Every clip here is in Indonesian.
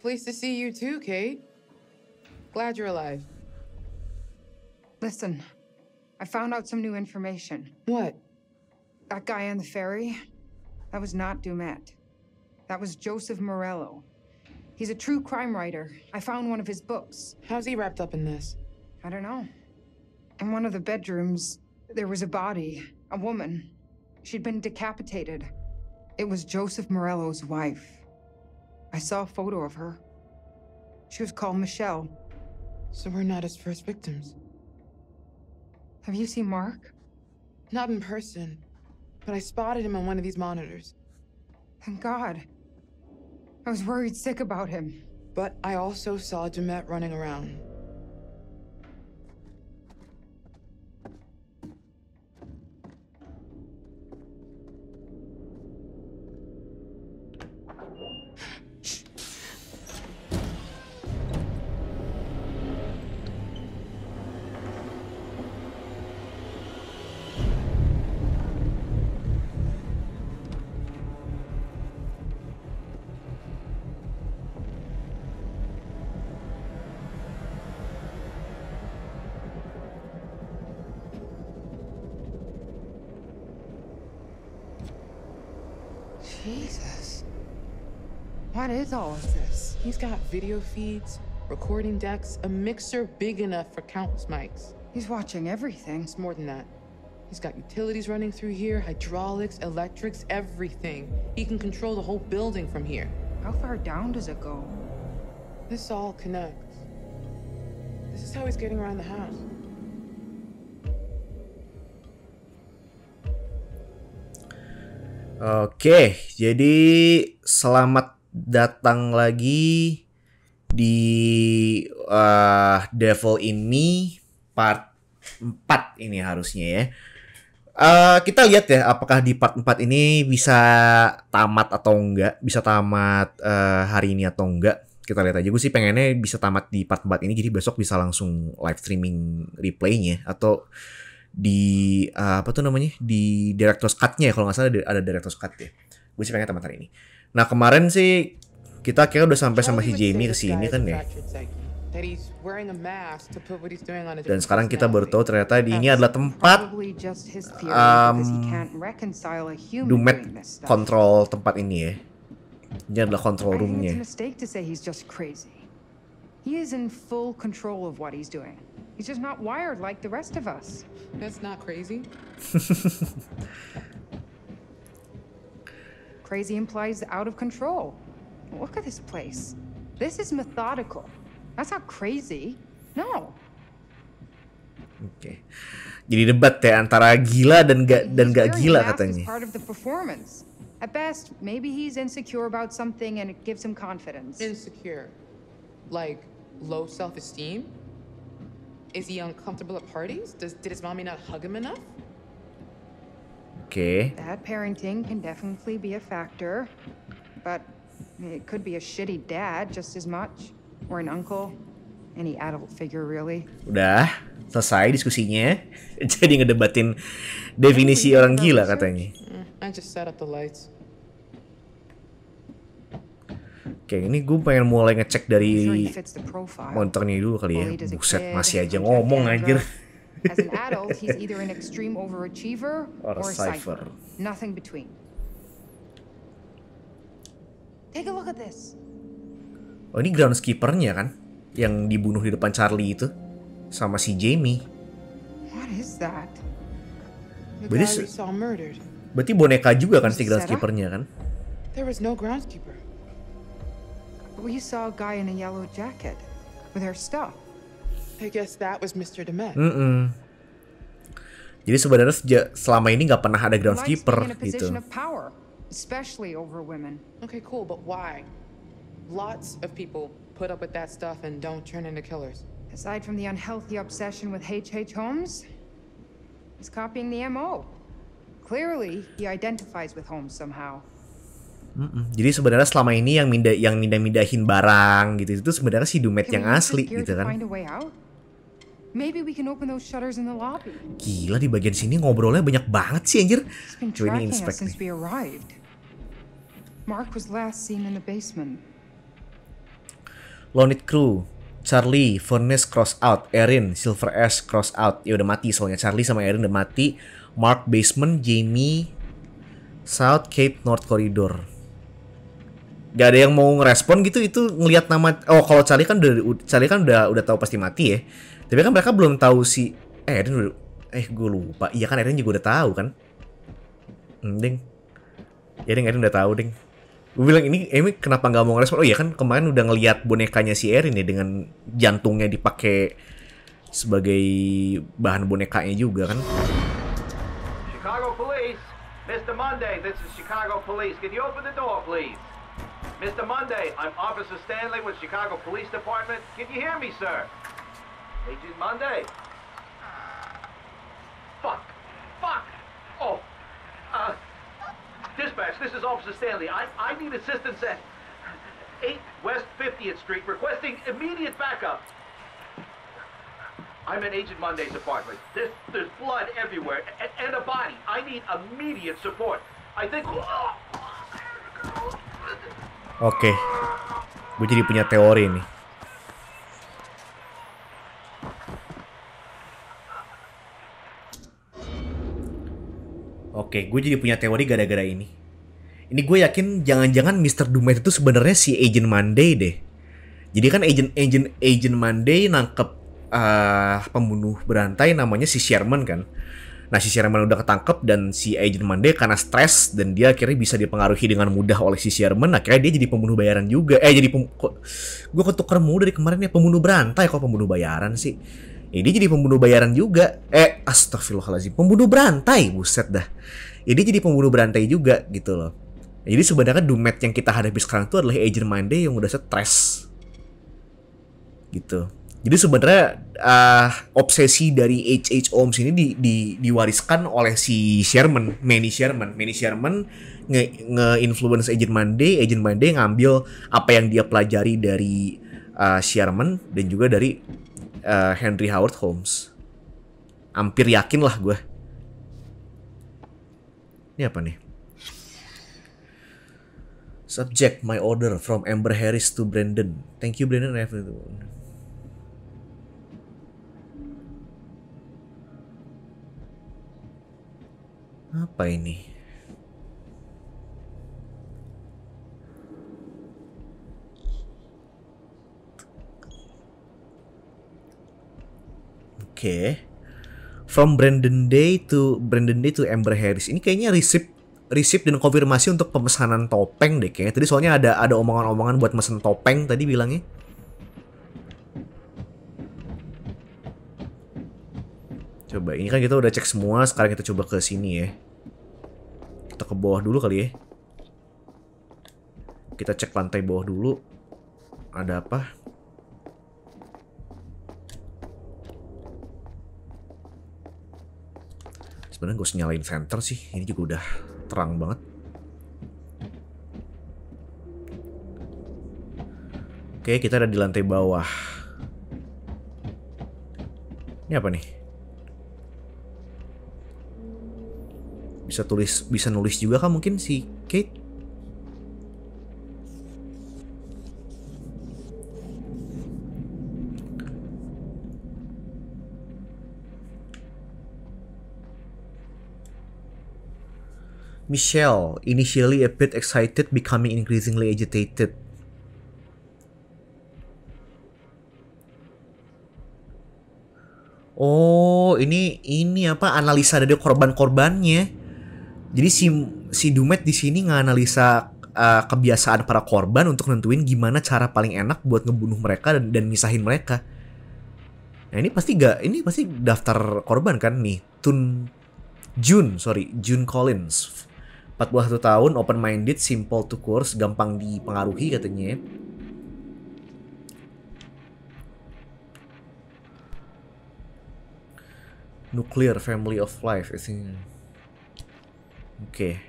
Pleased to see you too, Kate. Glad you're alive. Listen, I found out some new information. What? That guy on the ferry, that was not Dumet. That was Joseph Morello. He's a true crime writer. I found one of his books. How's he wrapped up in this? I don't know. In one of the bedrooms, there was a body, a woman. She'd been decapitated. It was Joseph Morello's wife. I saw a photo of her. She was called Michelle. So we're not his first victims. Have you seen Mark? Not in person, but I spotted him on one of these monitors. Thank God. I was worried sick about him. But I also saw Dumet running around. Jesus. What is all of this? He's got video feeds, recording decks, a mixer big enough for countless mics. He's watching everything. It's more than that. He's got utilities running through here, hydraulics, electrics, everything. He can control the whole building from here. How far down does it go? This all connects. This is how he's getting around the house. Oke, jadi selamat datang lagi di Devil ini part 4 ini harusnya ya. Kita lihat ya apakah di part 4 ini bisa tamat atau enggak, bisa tamat hari ini atau enggak. Kita lihat aja, gue sih pengennya bisa tamat di part 4 ini, jadi besok bisa langsung live streaming replaynya atau di apa tuh namanya, di director's cut-nya ya, kalau nggak salah ada director's cut ya. Gue sih pengen tamat hari ini. Nah kemarin sih kita kira udah sampai sama si Jamie kesini kan ya. Dan sekarang kita baru tahu ternyata ini adalah tempat Dumet kontrol tempat ini ya. Ini adalah control room-nya. He is in full control of what he's doing. He's just not wired like the rest of us. That's not crazy. Crazy implies out of control. Look at this place. This is methodical. That's not crazy. No. Oke. Jadi debat ya antara gila dan gak gila katanya. Part of the performance. At best, maybe he's insecure about something and it gives him confidence. Insecure? Like low self-esteem? Is he uncomfortable at parties? Did his mommy not hug him enough? Okay. Bad parenting can definitely be a factor, but it could be a shitty dad just as much, or an uncle, any adult figure really. Udah selesai diskusinya. Jadi ngedebatin definisi orang gila katanya. I just set up the lights. Oke, ini gue pengen mulai ngecek dari monitornya dulu kali ya. Buset, masih aja ngomong anjir. As an adult, he's either an extreme overachiever or a cipher. Nothing between. Take a look at this. Oh, ini groundskeeper-nya kan? Yang dibunuh di depan Charlie itu sama si Jamie. What is that? Berarti boneka juga kan si groundskeeper-nya kan? There was no groundskeeper. We saw a guy in a yellow jacket with her stuff. I guess that was Mr. Dumet. Jadi sebenarnya selama ini nggak pernah ada groundskeeper gitu. Especially over women. Okay, cool, but why? Lots of people put up with that stuff and don't turn into killers. Aside from the unhealthy obsession with H.H. Holmes, he's copying the MO. Clearly, he identifies with Holmes somehow. Jadi sebenarnya selama ini yang mindahin barang gitu itu sebenarnya si Dumet yang asli gitu kan. Gila, di bagian sini ngobrolnya banyak banget sih anjir. Coba ini inspect nih. Mark was last seen in the basement. Lonit Crew, Charlie, Furnace cross out, Erin, Silver Ash cross out. Ya udah mati soalnya Charlie sama Erin udah mati. Mark Basement, Jamie, South Cape North Corridor. Gak ada yang mau ngerespon gitu itu ngelihat nama. Oh kalau Charlie kan udah tahu pasti mati ya. Tapi kan mereka belum tahu si Erin udah. Gue lupa. Iya kan Erin juga udah tahu kan. Ding. Ya Erin udah tahu ding. Gue bilang ini kenapa nggak mau ngerespon? Oh iya kan kemarin udah ngelihat bonekanya si Erin ya dengan jantungnya dipakai sebagai bahan bonekanya juga kan. Chicago Police, Mr. Monday, this is Chicago Police. Can you open the door, please? Mr. Monday, I'm Officer Stanley with Chicago Police Department. Can you hear me, sir? Agent Monday. Fuck. Oh. Dispatch, this is Officer Stanley. I need assistance at 8 West 50th Street, requesting immediate backup. I'm in Agent Monday's apartment. There's blood everywhere and a body. I need immediate support. I think... Oke. Gue jadi punya teori nih. Oke, gue jadi punya teori gara-gara ini. Ini gue yakin jangan-jangan Mr. Dumet itu sebenarnya si Agent Monday deh. Jadi kan Agent Monday nangkep pembunuh berantai namanya si Sherman kan. Nah si Sherman udah ketangkep dan si Agent Monday karena stres dan dia akhirnya bisa dipengaruhi dengan mudah oleh si Sherman. Akhirnya dia jadi pembunuh bayaran juga. Gue ketukar mulu dari kemarin ya pembunuh berantai kok pembunuh bayaran sih. Dia jadi pembunuh bayaran juga. Astagfirullahaladzim. Pembunuh berantai, buset dah. Dia jadi pembunuh berantai juga gitu loh. Jadi sebenarnya Dumet yang kita hadapi sekarang itu adalah Agent Monday yang udah stres. Gitu. Jadi sebenarnya obsesi dari H.H. Holmes ini diwariskan oleh si Sherman, Manny Sherman. Manny Sherman nge-influence Agent Monday ngambil apa yang dia pelajari dari Sherman dan juga dari Henry Howard Holmes. Hampir yakin lah gue. Ini apa nih? Subject my order from Amber Harris to Brandon. Thank you Brandon. Apa ini? Oke. From Brandon Day to Amber Harris. Ini kayaknya receipt dan konfirmasi untuk pemesanan topeng deh kayaknya. Tadi soalnya ada omongan-omongan buat mesen topeng tadi bilangnya. Coba, ini kan kita udah cek semua, sekarang kita coba ke sini ya. Kita ke bawah dulu kali ya. Kita cek lantai bawah dulu. Ada apa? Sebenarnya gue nyalain center sih. Ini juga udah terang banget. Oke, kita ada di lantai bawah. Ini apa nih? Bisa nulis juga kan mungkin si Kate? Michelle, initially a bit excited, becoming increasingly agitated. Oh, ini apa analisa dari korban-korbannya. Jadi si Dumet di sini nganalisa kebiasaan para korban untuk nentuin gimana cara paling enak buat ngebunuh mereka dan misahin mereka. Nah, ini pasti daftar korban kan nih. June Collins. 41 tahun, open-minded, simple to coerce, gampang dipengaruhi katanya. Nuclear family of life, I think. Oke.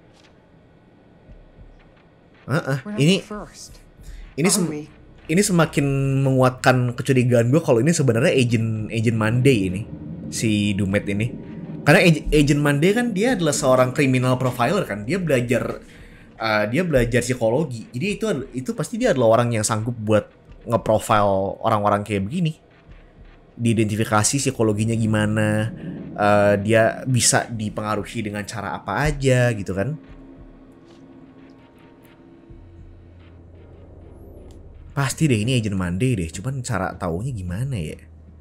Ini semakin menguatkan kecurigaan gue kalau ini sebenarnya Agent Monday ini, si Dumet ini. Karena Agent Monday kan dia adalah seorang criminal profiler kan, dia belajar psikologi. Jadi itu pasti dia adalah orang yang sanggup buat nge-profile orang-orang kayak begini. Diidentifikasi psikologinya gimana, dia bisa dipengaruhi dengan cara apa aja gitu kan. Pasti deh ini Agent Monday deh, cuman cara taunya gimana ya?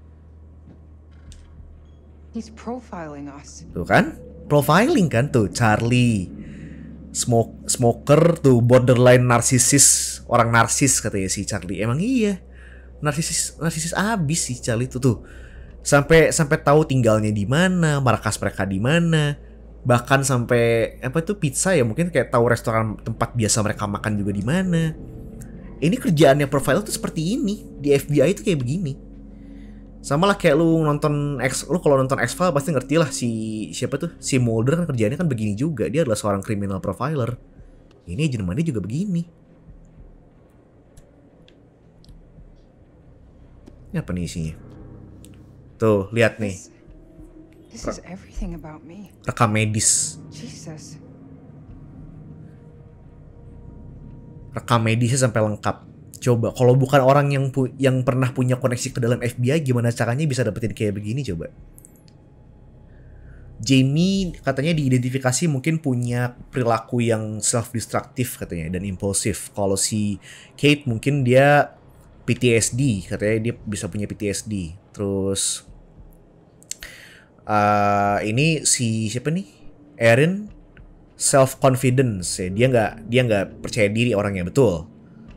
He's profiling us. Tuh kan, profiling kan tuh Charlie, smoker tuh, borderline narsisis, orang narsis katanya si Charlie. Emang iya, narsisis abis sih Charlie tuh. Sampai tahu tinggalnya di mana, markas mereka di mana, bahkan sampai apa tuh pizza ya, mungkin kayak tahu restoran tempat biasa mereka makan juga di mana. Ini kerjaannya profile tuh seperti ini di FBI itu kayak begini. Sama lah kayak lu kalau nonton X-Files pasti ngerti lah siapa tuh si Mulder kan kerjaannya kan begini juga, dia adalah seorang criminal profiler. Ini Agent Monday juga begini. Ini apa nih isinya? Tuh lihat nih. This is everything about me. Rekam medis. Jesus. Rekam medisnya sampai lengkap. Coba kalau bukan orang yang pernah punya koneksi ke dalam FBI, gimana caranya bisa dapetin kayak begini coba? Jamie katanya diidentifikasi mungkin punya perilaku yang self-destructive katanya dan impulsif. Kalau si Kate mungkin dia PTSD, katanya dia bisa punya PTSD. Terus ini si siapa nih? Erin self confidence ya, dia nggak percaya diri orangnya, betul,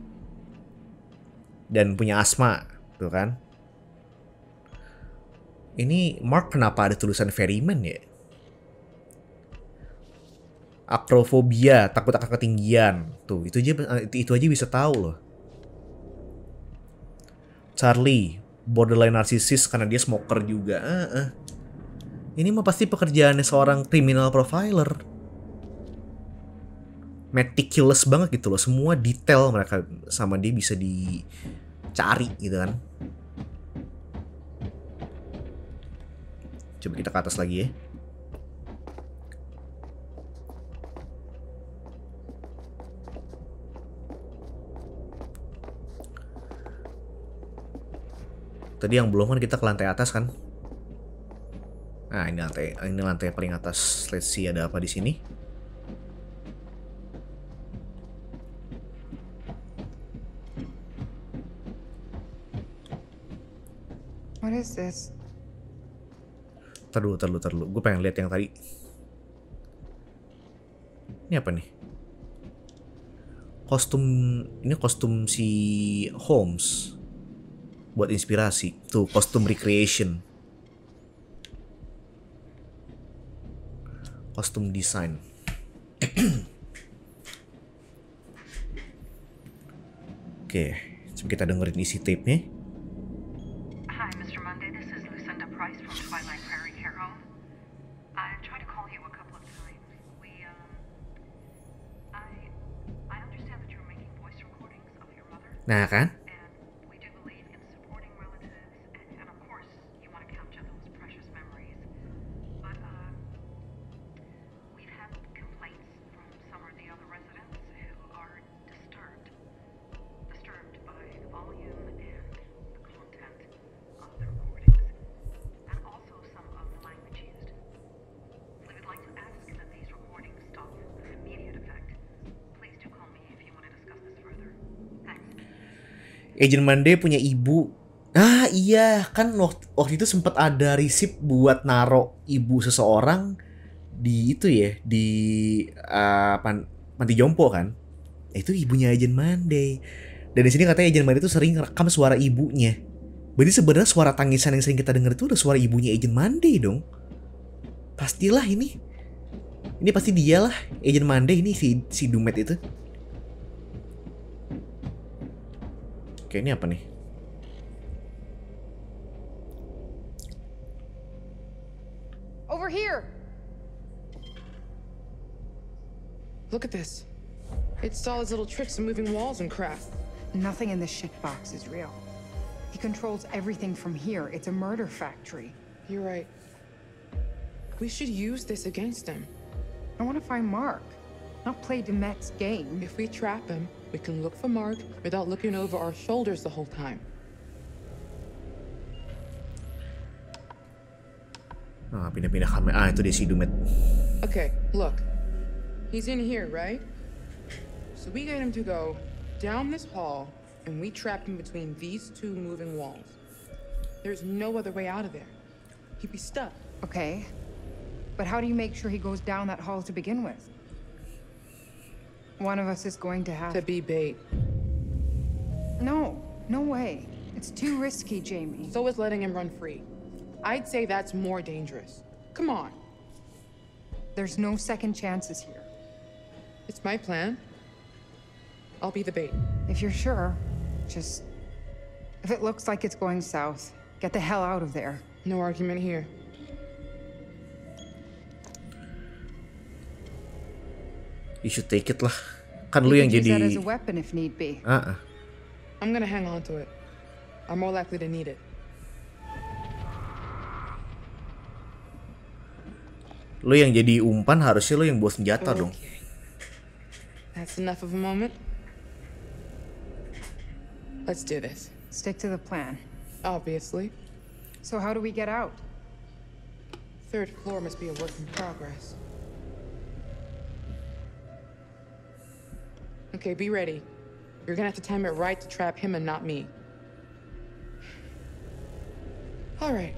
dan punya asma tuh kan. Ini Mark kenapa ada tulisan ferryman ya? Acrophobia, takut akan ketinggian tuh, itu aja bisa tahu loh. Charlie borderline narcissist karena dia smoker juga. Ini mah pasti pekerjaannya seorang criminal profiler. Meticulous banget gitu loh, semua detail mereka sama dia bisa dicari gitu kan. Coba kita ke atas lagi ya. Tadi yang belum kan kita ke lantai atas kan. Nah, ini lantai paling atas. Let's see ada apa di sini. What is this? Tar dulu. Gue pengen lihat yang tadi. Ini apa nih? Ini kostum si Holmes. Buat inspirasi. Tuh, kostum recreation. Kostum design. Oke, coba kita dengerin isi tape-nya. Hi, Mr. Monday. This is Lucinda Price from Twilight Prairie Care Home. I tried to call you a couple of times. I understand that you're making voice recordings of your mother. Nah kan? And we do believe in supporting relatives, and of course, you want to capture those precious memories. But we've had complaints from some of the other residents who are disturbed by the volume and the content of the recordings, and also some of the language used. We would like to ask that these recordings stop with immediate effect. Please do call me if you want to discuss this further. Thanks. Agent Monday punya ibu. Ah iya, kan waktu itu sempat ada resip buat naro ibu seseorang di itu ya, di panti jompo kan. Itu ibunya Agent Monday. Dan di sini katanya Agent Monday itu sering rekam suara ibunya. Berarti sebenarnya suara tangisan yang sering kita dengar itu udah suara ibunya Agent Monday dong. Pastilah ini. Ini pasti dialah Agent Monday ini si Dumet itu. Oke, ini apa nih? Over here! Look at this. It saw his little tricks of moving walls and crap. Nothing in this shitbox is real. He controls everything from here. It's a murder factory. You're right. We should use this against him. I want to find Mark, not play Demet's game. If we trap him, We can look for Mark without looking over our shoulders the whole time. Ah, pindah-pindah kamera. Ah, itu dia si Dumet. Okay, look. He's in here, right? So we get him to go down this hall, and we trap him between these two moving walls. There's no other way out of there. He'd be stuck. Okay. But how do you make sure he goes down that hall to begin with? One of us is going to have To be bait. No, no way. It's too risky, Jamie. So is letting him run free. I'd say that's more dangerous. Come on. There's no second chances here. It's my plan. I'll be the bait. If you're sure, just... If it looks like it's going south, get the hell out of there. No argument here. You should take it lah. Kan lu You yang could use that as jadi a weapon if need be. I'm gonna hang on to it. I'm more likely to need it. Lu yang jadi umpan, harusnya lu yang bawa senjata dong. Okay. That's enough of a moment. Let's do this. Stick to the plan. Obviously. So how do we get out? Third floor must be a work in progress. Okay, be ready. You're gonna have to time it right to trap him and not me. All right.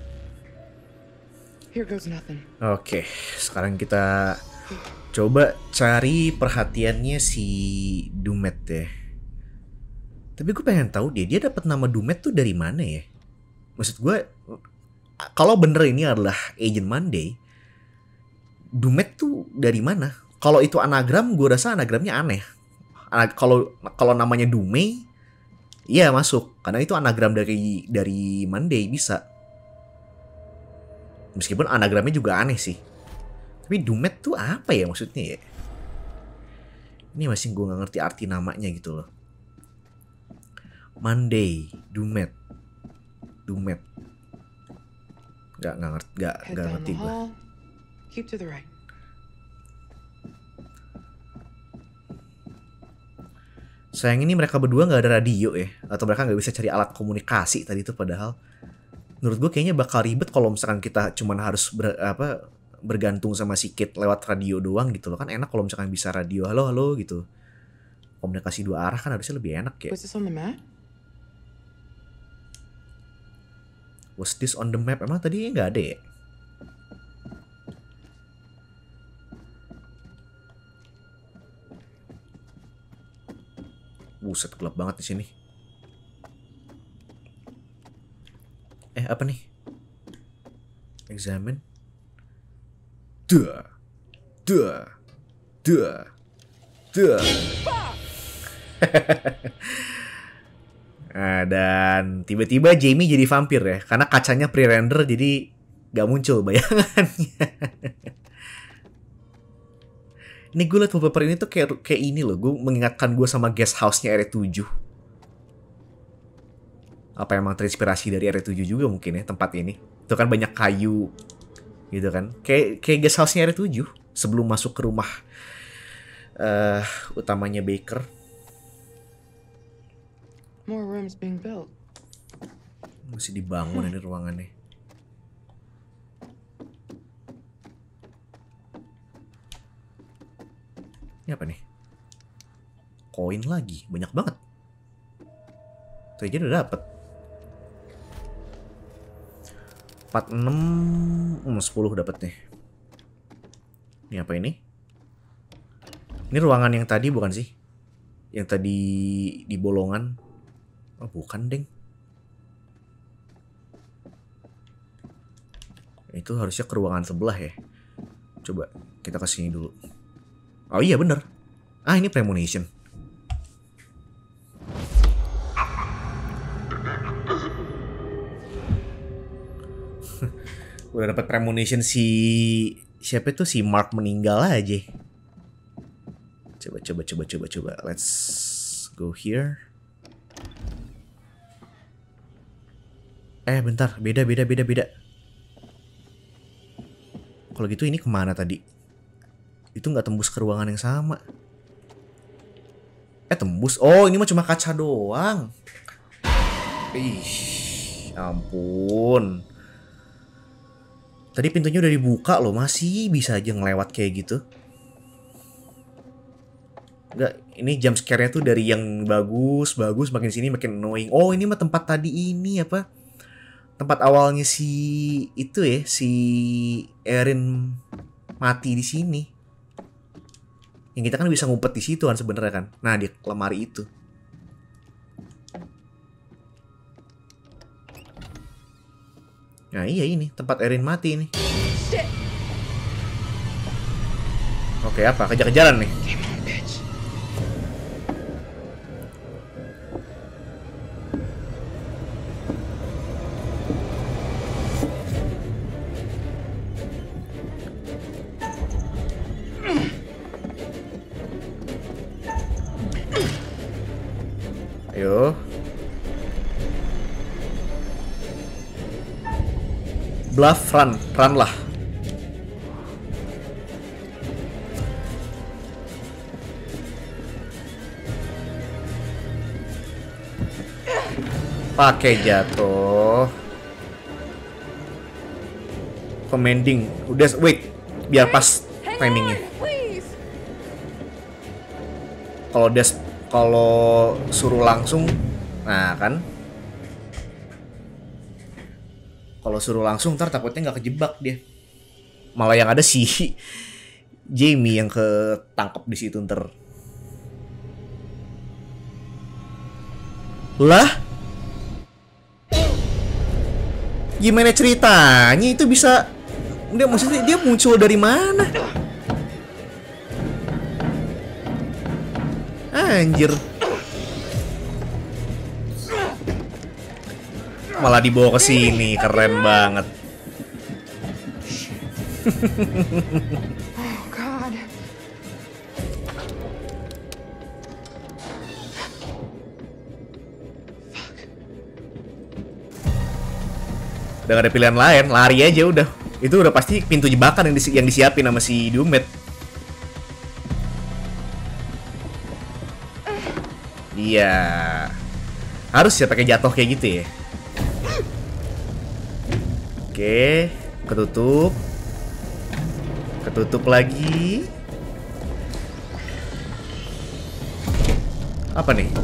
Here goes nothing. Oke, sekarang kita coba cari perhatiannya si Dumet deh. Tapi gue pengen tahu dia dapat nama Dumet tuh dari mana ya? Maksud gue, kalau bener ini adalah Agent Monday, Dumet tuh dari mana? Kalau itu anagram, gue rasa anagramnya aneh. Kalau namanya Dume, iya masuk, karena itu anagram dari Monday bisa. Meskipun anagramnya juga aneh sih. Tapi Dumet tuh apa ya maksudnya ya? Ini masih gue gak ngerti arti namanya gitu loh. Monday, Dumet. Gak Head down ngerti the gue. hall. Keep to the right. Sayang ini mereka berdua gak ada radio ya. Atau mereka gak bisa cari alat komunikasi tadi itu padahal. Menurut gue kayaknya bakal ribet kalau misalkan kita cuman harus bergantung sama si Kate lewat radio doang gitu loh. Kan enak kalau misalkan bisa radio halo gitu. Komunikasi dua arah kan harusnya lebih enak ya. Was this on the map? Was this on the map? Emang tadi nggak ada ya? Buset, gelap banget di sini. Apa nih? Examine. Duh. Nah, dan tiba-tiba Jamie jadi vampir ya, karena kacanya pre-render jadi gak muncul bayangannya. Ini gue liat wallpaper ini tuh kayak ini loh, gue mengingatkan gue sama guest house-nya R7. Apa emang terinspirasi dari R7 juga mungkin ya tempat ini. Itu kan banyak kayu gitu kan. Kayak guest house-nya R7 sebelum masuk ke rumah utamanya Baker. More rooms being built. Masih dibangun ini ruangannya. Ini apa nih? Koin lagi, banyak banget. Tadi aja udah dapet. 46, 10 dapet nih. Ini apa ini? Ini ruangan yang tadi bukan sih? Yang tadi di bolongan. Oh bukan deng. Itu harusnya ke ruangan sebelah ya. Coba kita kesini dulu. Oh iya bener. Ah ini premonition. Udah dapat premonition siapa itu si Mark meninggal aja. Coba. Let's go here. Bentar, beda. Kalau gitu ini kemana tadi? Itu nggak tembus ke ruangan yang sama. Tembus. Oh, ini mah cuma kaca doang. Ih, ampun. Tadi pintunya udah dibuka loh, masih bisa aja ngelewat kayak gitu. Enggak, ini jump scare-nya tuh dari yang bagus, makin sini makin annoying. Oh, ini mah tempat tadi ini apa? Tempat awalnya si itu ya, si Erin mati di sini. Yang kita kan bisa ngumpet di situ kan sebenarnya kan. Nah, di lemari itu. Nah, iya ini tempat Erin mati ini. Oke, apa? Kejar-kejaran nih. Ayo. Bluff, run lah. Pakai jatuh. Commanding. Udah, wait. Biar pas timingnya. Kalau suruh langsung, nah kan. Kalau suruh langsung ntar takutnya nggak kejebak dia. Malah yang ada si Jamie yang ketangkep di situ ntar. Lah? Gimana ceritanya itu bisa? Maksudnya dia muncul dari mana? Anjir. Malah dibawa ke sini, keren banget. Oh God. Udah gak ada pilihan lain, lari aja udah. Itu udah pasti pintu jebakan yang disiapin sama si Dumet. Iya. Harus ya pakai jatuh kayak gitu ya. Oke, ketutup. Ketutup lagi. Apa nih?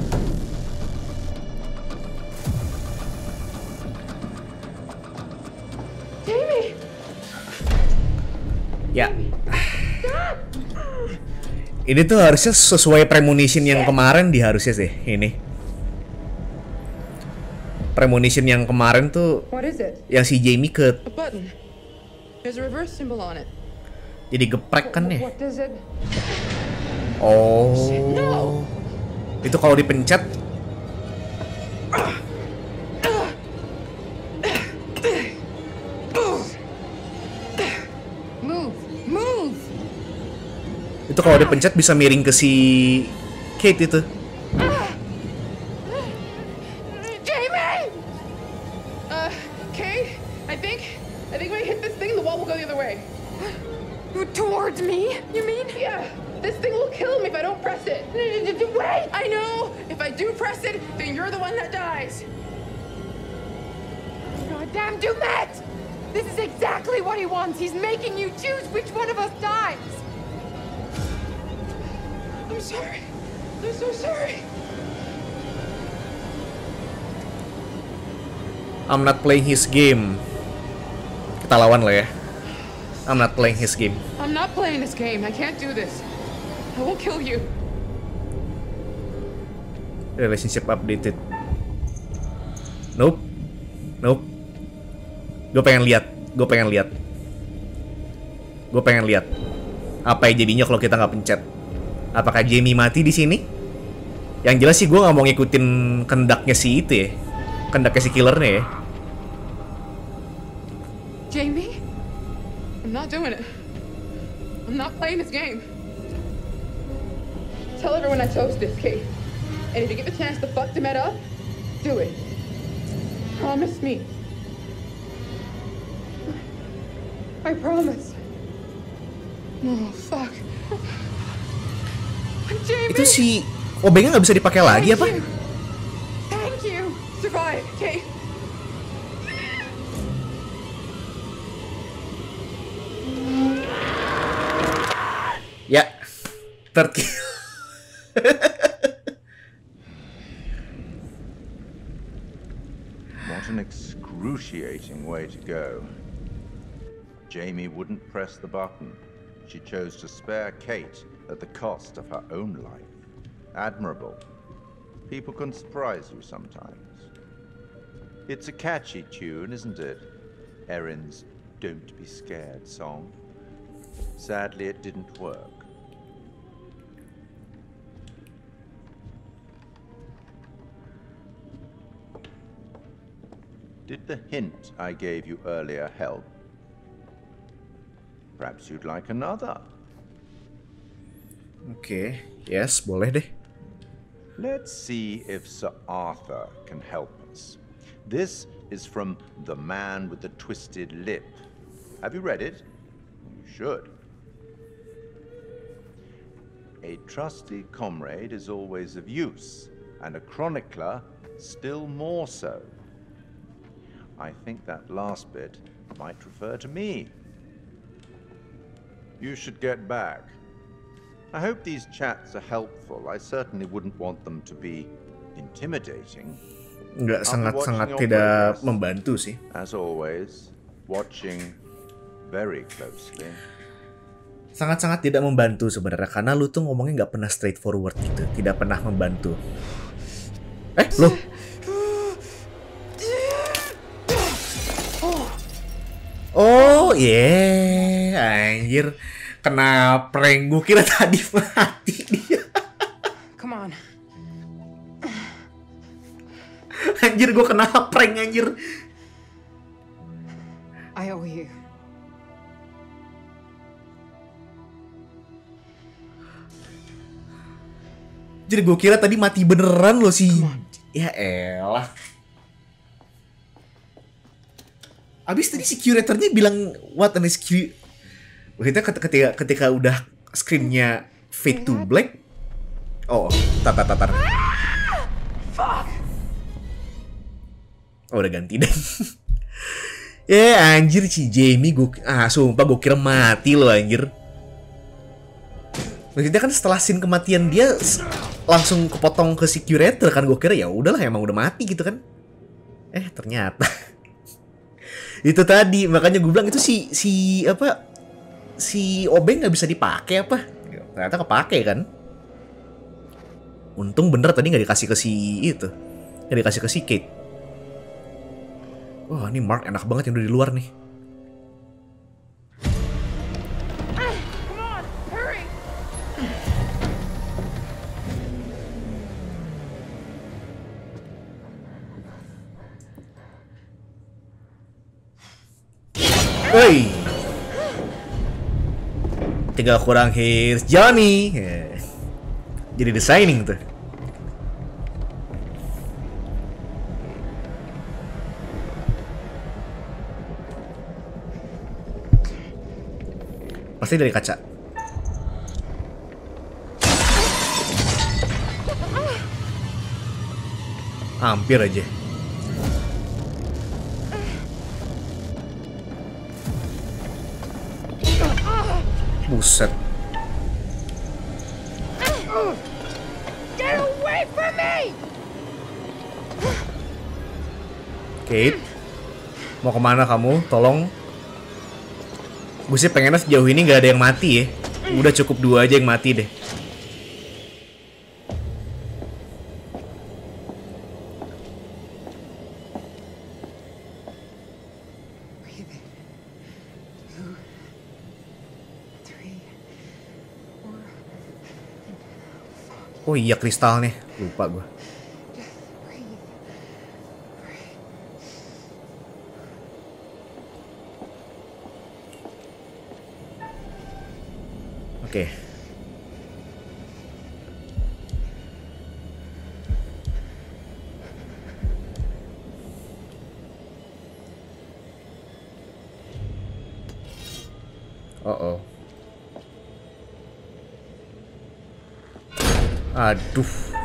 Jamie. Ya. Ini tuh harusnya sesuai premonition yang kemarin harusnya sih ini. Premonition yang kemarin tuh What is it? yang si Jamie ke A button. There's a reverse symbol on it. jadi geprek kan nih. What does it? Oh. No. Itu kalau dipencet Move. itu kalau dipencet bisa miring ke si Kate itu. Jamie! Kate, I think when we hit this thing, the wall will go the other way. Towards me? You mean? Yeah, this thing will kill me if I don't press it. Wait! I know! If I do press it, then you're the one that dies. Goddamn Dumet! This is exactly what he wants. He's making you choose which one of us dies. I'm sorry. I'm so sorry. I'm not playing his game. Kita lawan lah ya. I'm not playing his game. I'm not playing this game. I can't do this. I won't kill you. Relationship updated. Nope. Gue pengen lihat. Apa yang jadinya kalau kita nggak pencet? Apakah Jamie mati di sini? Yang jelas sih gue nggak mau ngikutin kendaknya si itu ya. Kendaknya si killernya ya. Jamie? I'm not doing it. I'm not playing this game. Tell everyone I chose this, Kate. And if you get the chance to fuck Demet up, do it. Promise me. I promise. Oh, fuck. Jamie! Itu si Obengnya nggak bisa dipakai lagi apa? you. Thank you. Survive, okay? Ya, terkill. What an excruciating way to go. Jamie wouldn't press the button. She chose to spare Kate at the cost of her own life. Admirable. People can surprise you sometimes. It's a catchy tune, isn't it? Erin's Don't Be Scared song. Sadly, it didn't work. Did the hint I gave you earlier help? Perhaps you'd like another. Oke, yes, boleh deh. Let's see if Sir Arthur can help us. This is from The Man with the Twisted Lip. Have you read it? You should. A trusty comrade is always of use, and a chronicler still more so. I think that last bit might refer to me. You should get back. I hope these chats are helpful. I certainly wouldn't want them to be intimidating. Nggak, sangat-sangat tidak membantu sih. As always, watching very closely. Sangat-sangat tidak membantu sebenarnya karena lu tuh ngomongnya nggak pernah straightforward gitu, tidak pernah membantu. Loh. Oh, anjir. Kena prank, gue kira tadi mati dia. Come on. Anjir, gue kena prank anjir. I owe you. Jadi gue kira tadi mati beneran loh sih. Ya elah. Abis tadi si curatornya bilang what an excuse. Kita ketika udah screennya fade to black. Oh, tar. Oh, udah ganti deh. Anjir si Jamie sumpah gue kira mati loh anjir. Maksudnya kan setelah scene kematian dia langsung kepotong ke si curator kan, gue kira ya udahlah emang udah mati gitu kan. Ternyata itu tadi, makanya gue bilang itu si Obeng nggak bisa dipakai apa? Ternyata kepake kan. Untung bener tadi nggak dikasih ke si itu, nggak dikasih ke si Kate. Wah, ini Mark enak banget yang udah di luar nih. Come on, hurry. Woi, 3 kurang here's Johnny. Jadi designing tuh. Pasti dari kaca. Hampir aja. Buset. Get away from me! Kate, mau kemana kamu? Tolong. Gue sih pengennya sejauh ini nggak ada yang mati ya. Udah cukup 2 aja yang mati deh. Breathe in. 2, 3, 4. Oh iya kristal nih, lupa gue. Just breathe. Oke. Oh. Aduh.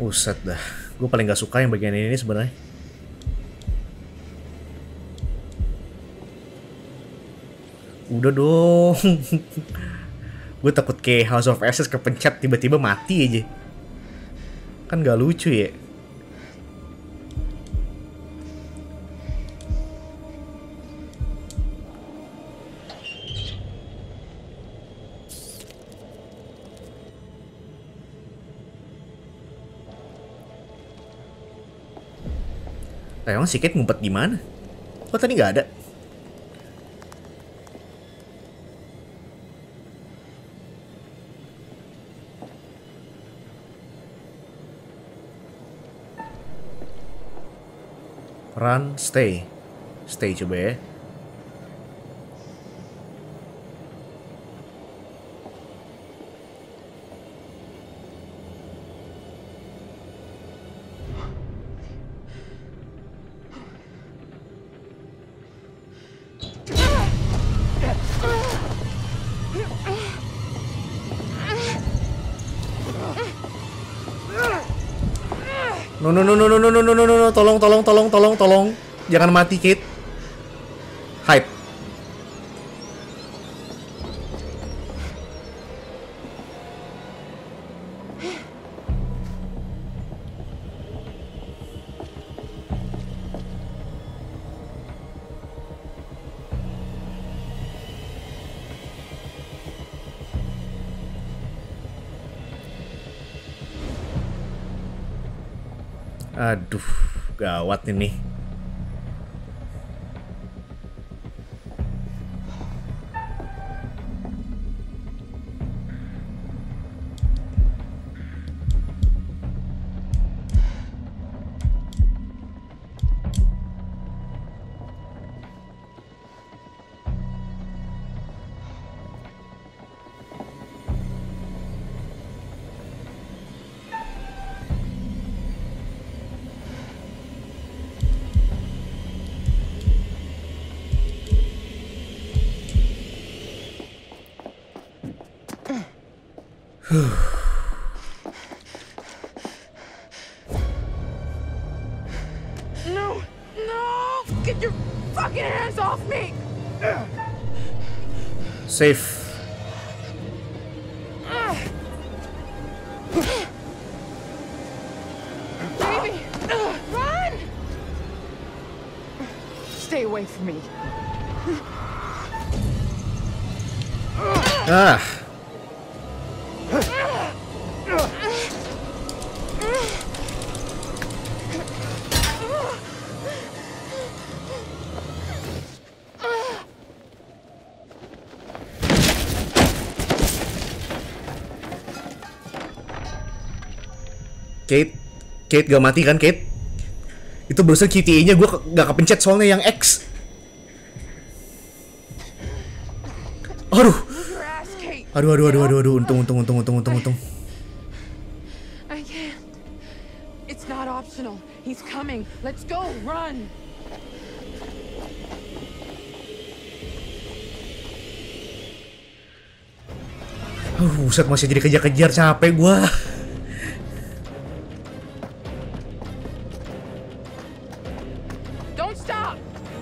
Buset dah. Gue paling gak suka yang bagian ini sebenarnya. Udah dong. Gue takut kayak House of Ashes kepencet tiba-tiba mati aja. Kan gak lucu ya. Emang si Kate ngumpet di mana? Oh tadi nggak ada. Run, stay. Stay coba ya. No no no no no no no no no no, tolong, jangan mati Kate. Hide. Aduh, gawat ini. No! No! Get your fucking hands off me! Safe. Baby! Run! Stay away from me. Ah. Kate gak mati kan Kate? Itu barusan QTE-nya gue gak kepencet soalnya yang X. Aduh. Aduh, untung. I can't. It's not optional. He's coming. Let's go. Run. Buset masih jadi kejar-kejar, capek gue. Don't stop.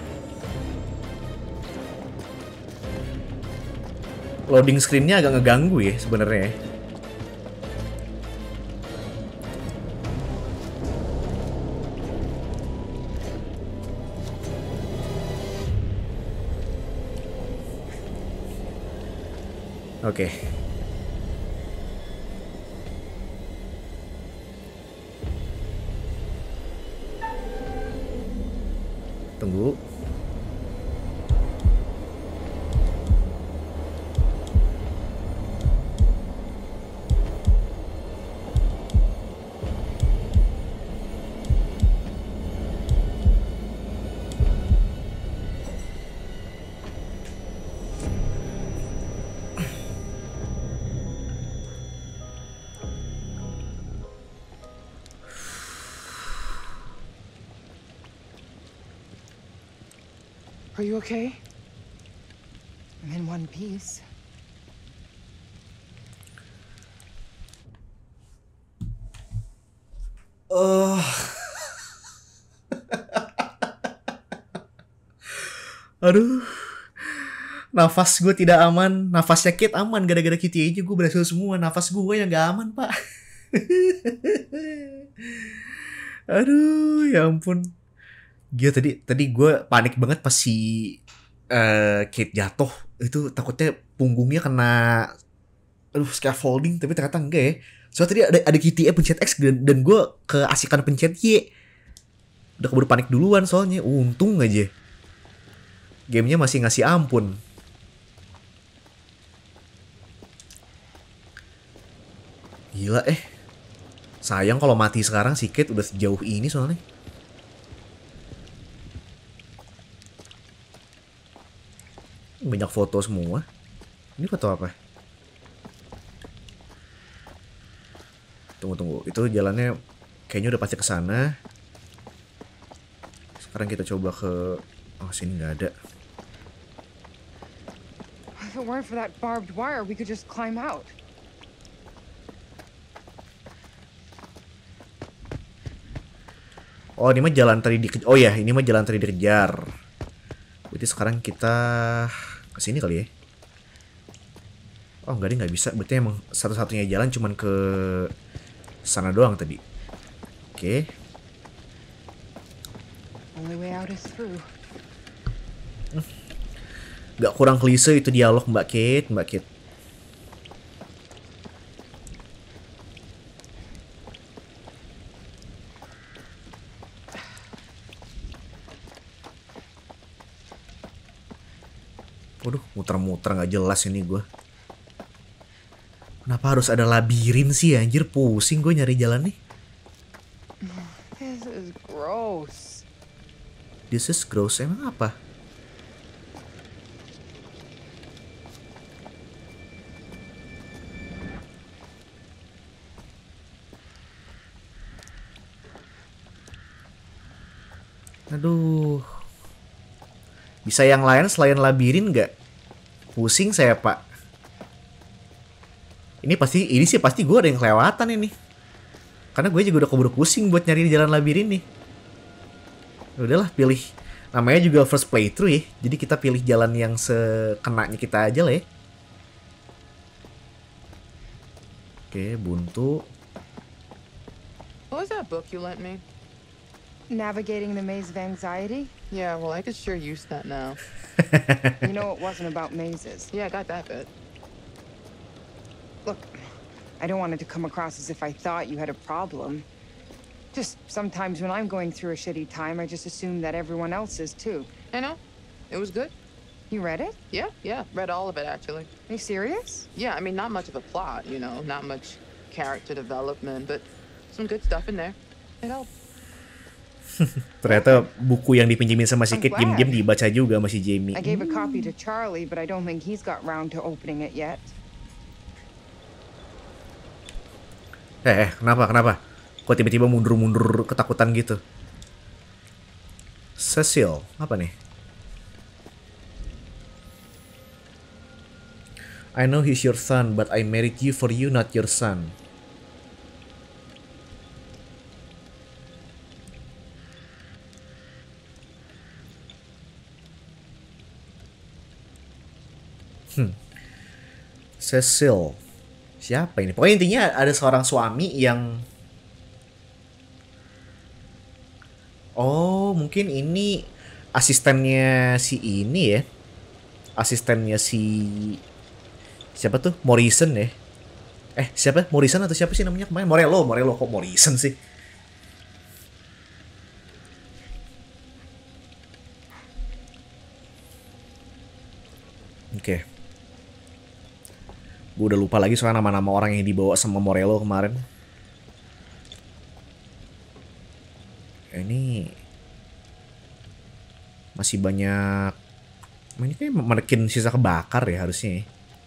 Loading screen-nya agak ngeganggu ya sebenarnya. Oke. Tunggu. Are you okay? I'm in one piece. Eh, aduh, nafas gue tidak aman, nafasnya Kate aman gara-gara Kitty aja gue berhasil semua, nafas gue yang gak aman pak. Aduh, ya ampun. Gila tadi gue panik banget pas si Kate jatuh. Itu takutnya punggungnya kena scaffolding, tapi ternyata enggak ya. Soalnya tadi ada Kitty pencet X dan gue keasikan pencet Y. Udah keburu panik duluan soalnya. Untung aja gamenya masih ngasih ampun. Gila sayang kalau mati sekarang si Kate udah sejauh ini soalnya. Banyak foto semua. Ini foto apa? Tunggu. Itu jalannya kayaknya udah pasti ke sana. Sekarang kita coba ke sini nggak ada. If it weren't for that barbed wire, we could just climb out. Oh, ini mah jalan tadi dikejar. Oh ya, ini mah jalan tadi dikejar. Berarti sekarang kita ke sini kali ya. Oh, enggak, nggak bisa. Berarti emang satu-satunya jalan cuman ke sana doang tadi. Oke. Only way out is through. Gak kurang klise itu dialog Mbak Kate. Waduh, muter-muter gak jelas ini gue. Kenapa harus ada labirin sih anjir? Pusing gue nyari jalan nih. This is gross. This is gross, emang apa? Aduh. Bisa yang lain selain labirin nggak? Pusing saya pak. Ini sih pasti gue ada yang kelewatan ini. Karena gue juga udah keburu pusing buat nyari jalan labirin nih. Udahlah pilih. Namanya juga first playthrough ya. Jadi kita pilih jalan yang sekenanya kita aja lah ya. Oke, buntu. What was that book you lent me? Navigating the Maze of Anxiety? Yeah, well, I could sure use that now. You know, it wasn't about mazes. Yeah, I got that bit. Look, I don't want it to come across as if I thought you had a problem. Just sometimes when I'm going through a shitty time, I just assume that everyone else is too. I know. It was good. You read it? Yeah, read all of it, actually. Are you serious? Yeah, I mean, not much of a plot, not much character development, but some good stuff in there. It helped. Ternyata buku yang dipinjemin sama si Kate diam-diam dibaca juga sama si Jamie. I gave a copy to Charlie, but I don't think he's got round to opening it yet. Kenapa? Kok tiba-tiba mundur-mundur ketakutan gitu? Cecil, apa nih? I know he's your son, but I married you for you, not your son. Cecil. Siapa ini? Pokoknya intinya ada seorang suami yang... Oh, mungkin ini asistennya si ini ya. Asistennya si... Siapa tuh? Morrison ya? Siapa? Morrison atau siapa sih namanya kemarin? Morello. Kok Morrison sih? Oke. Gue udah lupa lagi soal nama-nama orang yang dibawa sama Morello kemarin. Ini masih banyak. Ini kayak manekin sisa kebakar ya harusnya.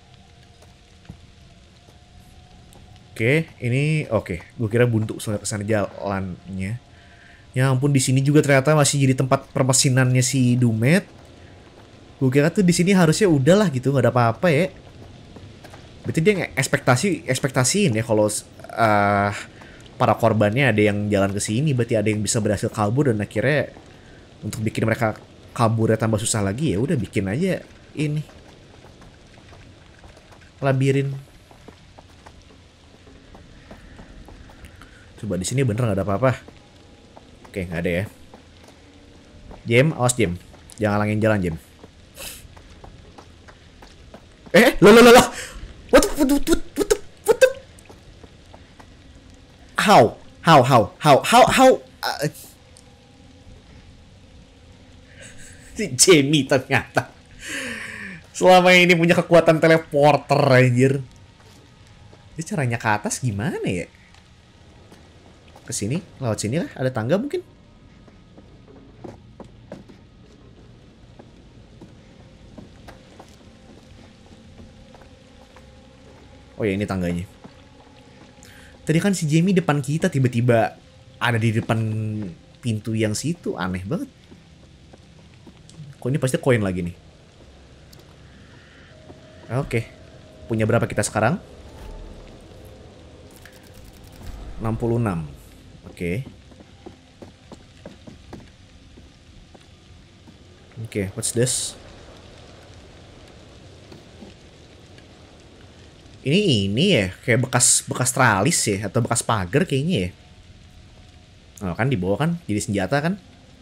Oke, ini oke. Gue kira buntu soalnya kesana jalannya. Ya ampun, di sini juga ternyata masih jadi tempat permesinannya si Dumet. Gue kira tuh di sini harusnya udahlah gitu, nggak ada apa-apa ya. Berarti dia ekspektasiin ya kalau para korbannya ada yang jalan ke sini, berarti ada yang bisa berhasil kabur, dan akhirnya untuk bikin mereka kaburnya tambah susah lagi, ya udah bikin aja ini labirin. Coba di sini bener nggak ada apa-apa? Oke, nggak ada ya. Jem, awas Jem, jangan halangin jalan Jem. Loh. What the? How? Si Jamie ternyata selama ini punya kekuatan teleporter, anjir. Ini caranya ke atas gimana ya? Ke sini, lewat sini lah, ada tangga mungkin. Oh ya, ini tangganya. Tadi kan si Jamie depan kita, tiba-tiba ada di depan pintu yang situ, aneh banget. Kok ini pasti koin lagi nih. Oke. Punya berapa kita sekarang? 66. Oke. Oke, what's this? Ini ya, kayak bekas tralis ya, atau bekas pagar kayaknya ya. Oh, kan di bawah kan jadi senjata kan?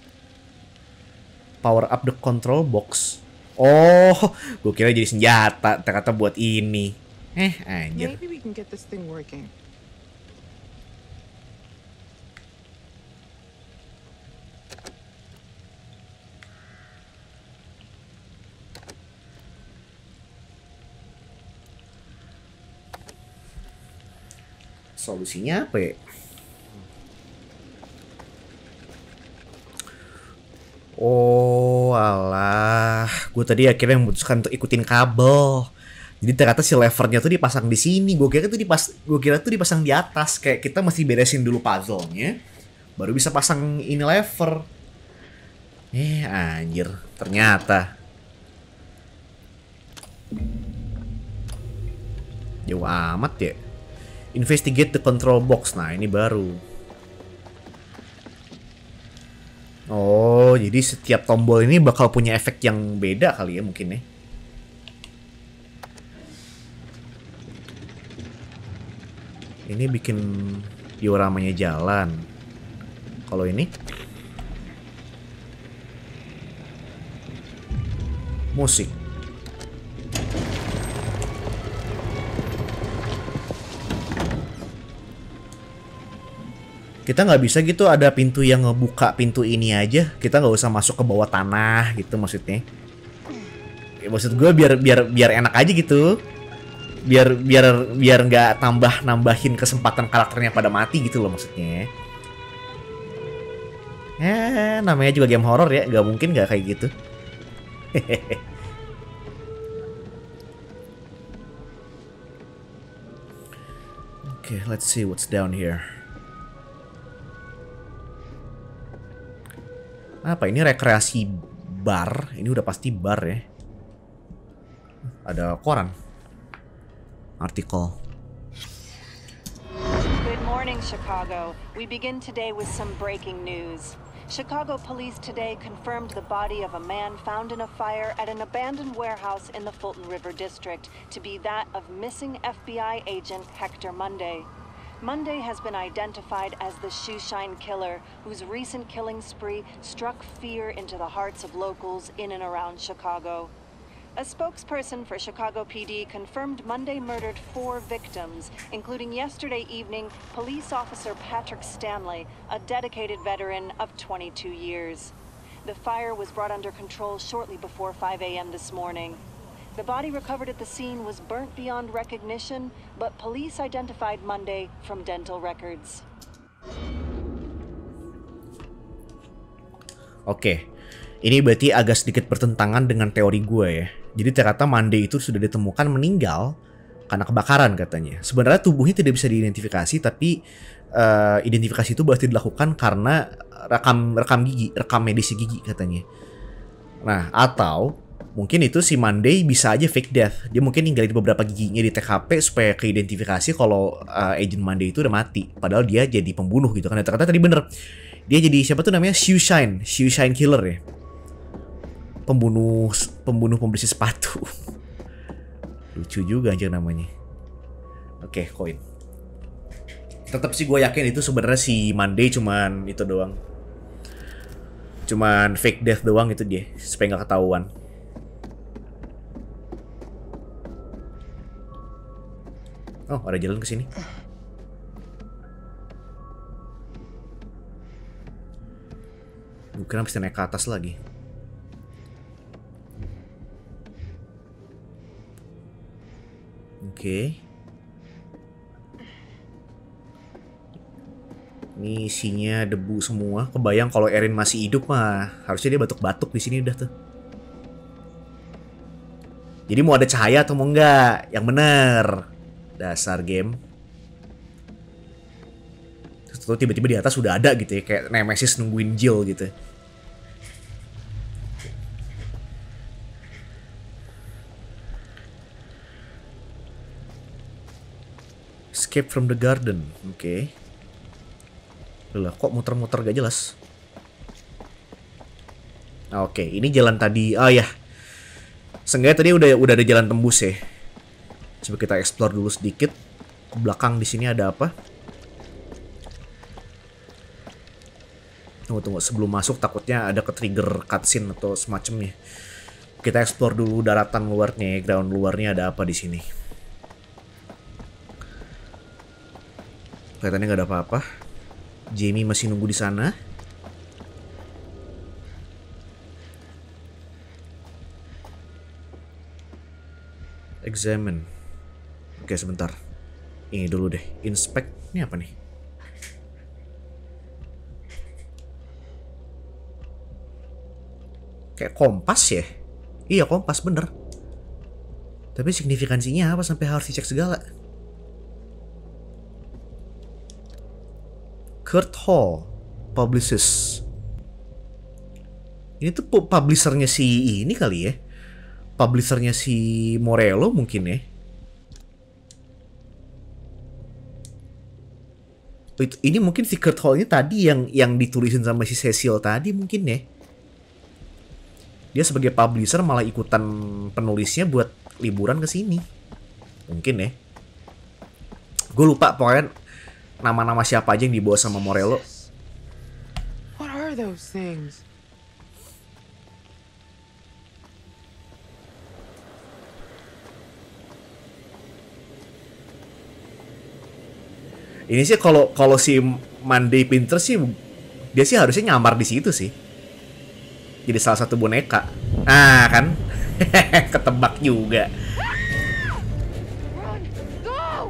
Power up the control box. Oh, gue kira jadi senjata, ternyata buat ini. Anjir. Maybe we can get this thing working. Solusinya apa ya? Oh alah, gue tadi akhirnya memutuskan untuk ikutin kabel. Jadi ternyata si levernya tuh dipasang di sini. Gue kira tuh dipasang di atas. Kayak kita mesti beresin dulu puzzle-nya, baru bisa pasang ini lever. Anjir, ternyata jauh amat ya. Investigate the control box. Nah, ini baru. Oh, jadi setiap tombol ini bakal punya efek yang beda kali ya mungkin ya. Ini bikin dioramanya jalan. Kalau ini musik. Kita nggak bisa gitu ada pintu yang ngebuka pintu ini aja. Kita nggak usah masuk ke bawah tanah gitu maksudnya. Ya, maksud gue biar enak aja gitu. Biar nggak nambahin kesempatan karakternya pada mati gitu loh maksudnya. Namanya juga game horror ya, nggak mungkin nggak kayak gitu. Okay, let's see what's down here. Apa ini, rekreasi bar? Ini udah pasti bar ya. Ada koran. Artikel. Good morning, Chicago. We begin today with some breaking news. Chicago police today confirmed the body of a man found in a fire at an abandoned warehouse in the Fulton River district to be that of missing FBI agent Hector Monday. Monday has been identified as the shoeshine killer, whose recent killing spree struck fear into the hearts of locals in and around Chicago. A spokesperson for Chicago PD confirmed Monday murdered 4 victims, including yesterday evening police officer Patrick Stanley, a dedicated veteran of 22 years. The fire was brought under control shortly before 5 a.m. this morning. The body recovered at the scene was burnt beyond recognition, but police identified Monday from dental records. Oke, ini berarti agak sedikit bertentangan dengan teori gue ya. Jadi ternyata Monday itu sudah ditemukan meninggal karena kebakaran katanya. Sebenarnya tubuhnya tidak bisa diidentifikasi, tapi identifikasi itu berarti dilakukan karena rekam medis gigi katanya. Nah, atau Mungkin itu si Monday bisa aja fake death. Dia mungkin ninggalin beberapa giginya di TKP supaya keidentifikasi kalau Agent Monday itu udah mati. Padahal dia jadi pembunuh gitu kan. Ternyata tadi bener. Dia jadi siapa tuh namanya? Shoeshine Killer ya. Pembunuh pembersih sepatu. Lucu juga aja namanya. Oke, koin. Tetap sih gue yakin itu sebenarnya si Monday cuman itu doang. Cuman fake death doang itu dia, supaya nggak ketahuan. Oh, ada jalan ke sini. Bukan mesti naik ke atas lagi. Oke. Ini isinya debu semua. Kebayang kalau Erin masih hidup mah, harusnya dia batuk-batuk di sini udah tuh. Jadi mau ada cahaya atau mau enggak? Yang bener. Dasar game. Terus tiba-tiba di atas udah ada gitu ya, kayak Nemesis nungguin Jill gitu. Escape from the garden. Oke. Lah, kok muter-muter gak jelas? Oke, ini jalan tadi. Ah ya. Seenggaknya tadi udah ada jalan tembus ya. Coba kita explore dulu sedikit. Ke belakang di sini ada apa? Tunggu, sebelum masuk takutnya ada ke-trigger cutscene atau semacamnya. Kita explore dulu daratan luarnya, ground luarnya ada apa di sini. Kelihatannya nggak ada apa-apa. Jamie masih nunggu di sana. Examine. Oke, sebentar. Ini dulu deh. Inspect. Ini apa nih? Kayak kompas ya? Iya, kompas bener. Tapi signifikansinya apa sampai harus dicek segala? Kurt Hall, publicist. Ini tuh publishernya si ini kali ya? Publishernya si Morello mungkin ya? Ini mungkin si Kurt Hall ini tadi yang ditulisin sama si Cecil tadi mungkin ya? Dia sebagai publisher malah ikutan penulisnya buat liburan ke sini. Mungkin ya. Gue lupa pokoknya nama-nama siapa aja yang dibawa sama Morello. What are those things? Ini sih kalau si Monday pinter sih, dia sih harusnya nyamar di situ sih. Jadi salah satu boneka. Nah kan, ketebak juga. Run! Go!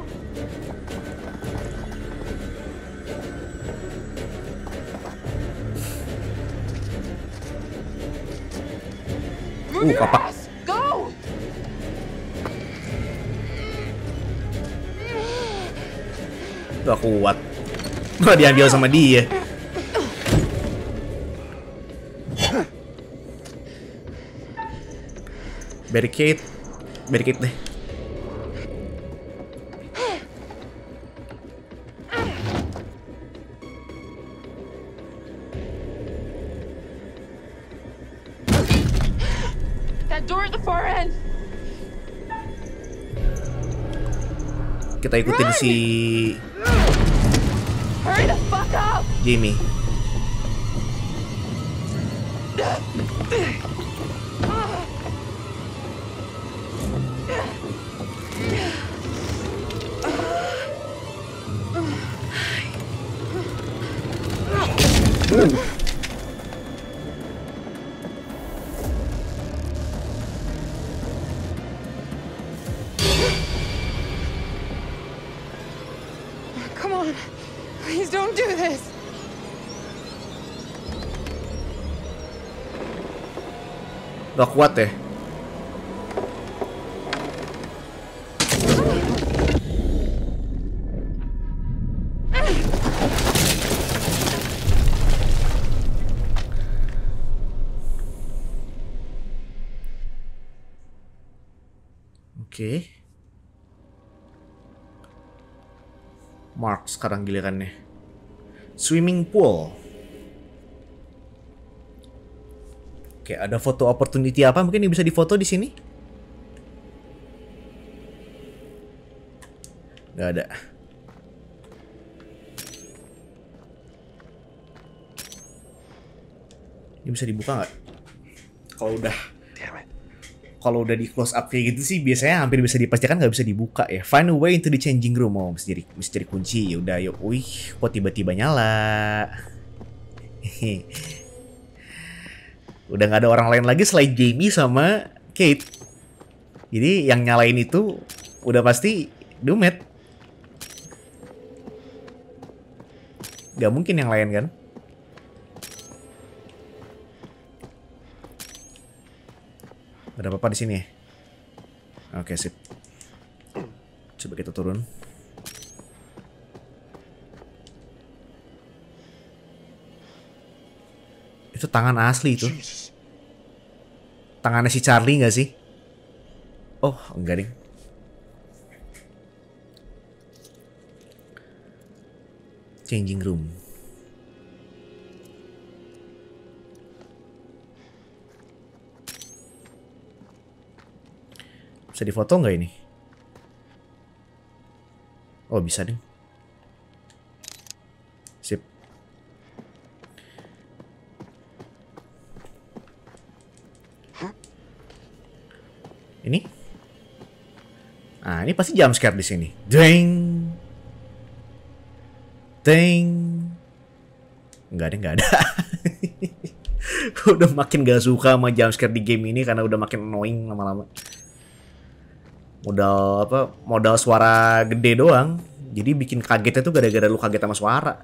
Move your kapak. ass! Go! Gak kuat. Gak diambil sama dia. Barricade deh. That door at the far end! Kita ikutin si Hurry the fuck up! Jamie. Come on. Please don't do this. Gak kuat ya. Oke. Mark sekarang gilirannya. Swimming pool. Oke, ada foto opportunity apa mungkin yang bisa difoto di sini? Gak ada. Ini bisa dibuka nggak? Kalau udah di close up kayak gitu sih biasanya hampir bisa dipastikan nggak bisa dibuka ya. Find a way into the changing room. Oh, mesti jadi kunci. Ya udah, yuk. Wih, kok tiba-tiba nyala? Udah nggak ada orang lain lagi selain Jamie sama Kate. Jadi yang nyalain itu udah pasti Dumet. Gak mungkin yang lain kan? Ada apa-apa di sini? Oke, sip. Coba kita turun. Itu tangan asli itu. Tangannya si Charlie nggak sih? Oh, enggak ding. Changing room. Bisa difoto nggak ini? Oh, bisa deh. Sip. Ini? Ah, ini pasti jump scare di sini. Ding. Ding. Nggak ada. Udah makin gak suka sama jump scare di game ini karena udah makin annoying lama-lama. Modal suara gede doang. Jadi bikin kagetnya tuh gara-gara lu kaget sama suara.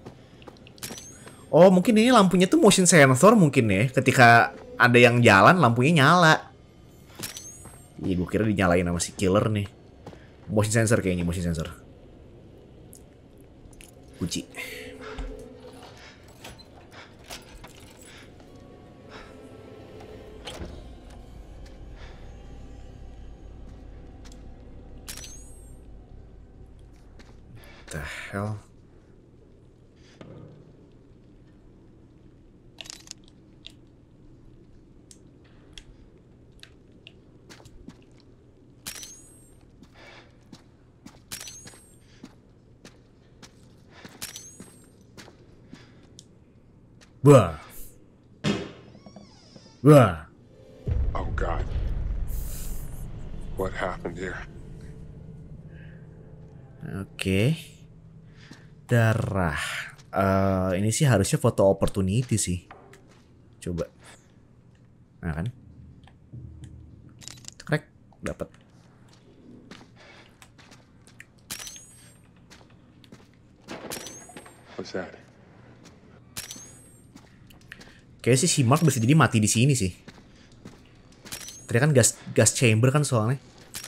Oh, mungkin ini lampunya tuh motion sensor mungkin ya. Ketika ada yang jalan lampunya nyala. Iya, gue kira dinyalain sama si killer nih. Motion sensor kayaknya, motion sensor. Kunci. The hell? Wah. Wah. Oh God. What happened here? Oke. Darah. Ini sih harusnya foto opportunity sih. Coba. Nah kan. Krek. Dapat. What's that? Kayaknya sih si Mark bisa jadi mati di sini sih. Tadi kan gas chamber kan soalnya.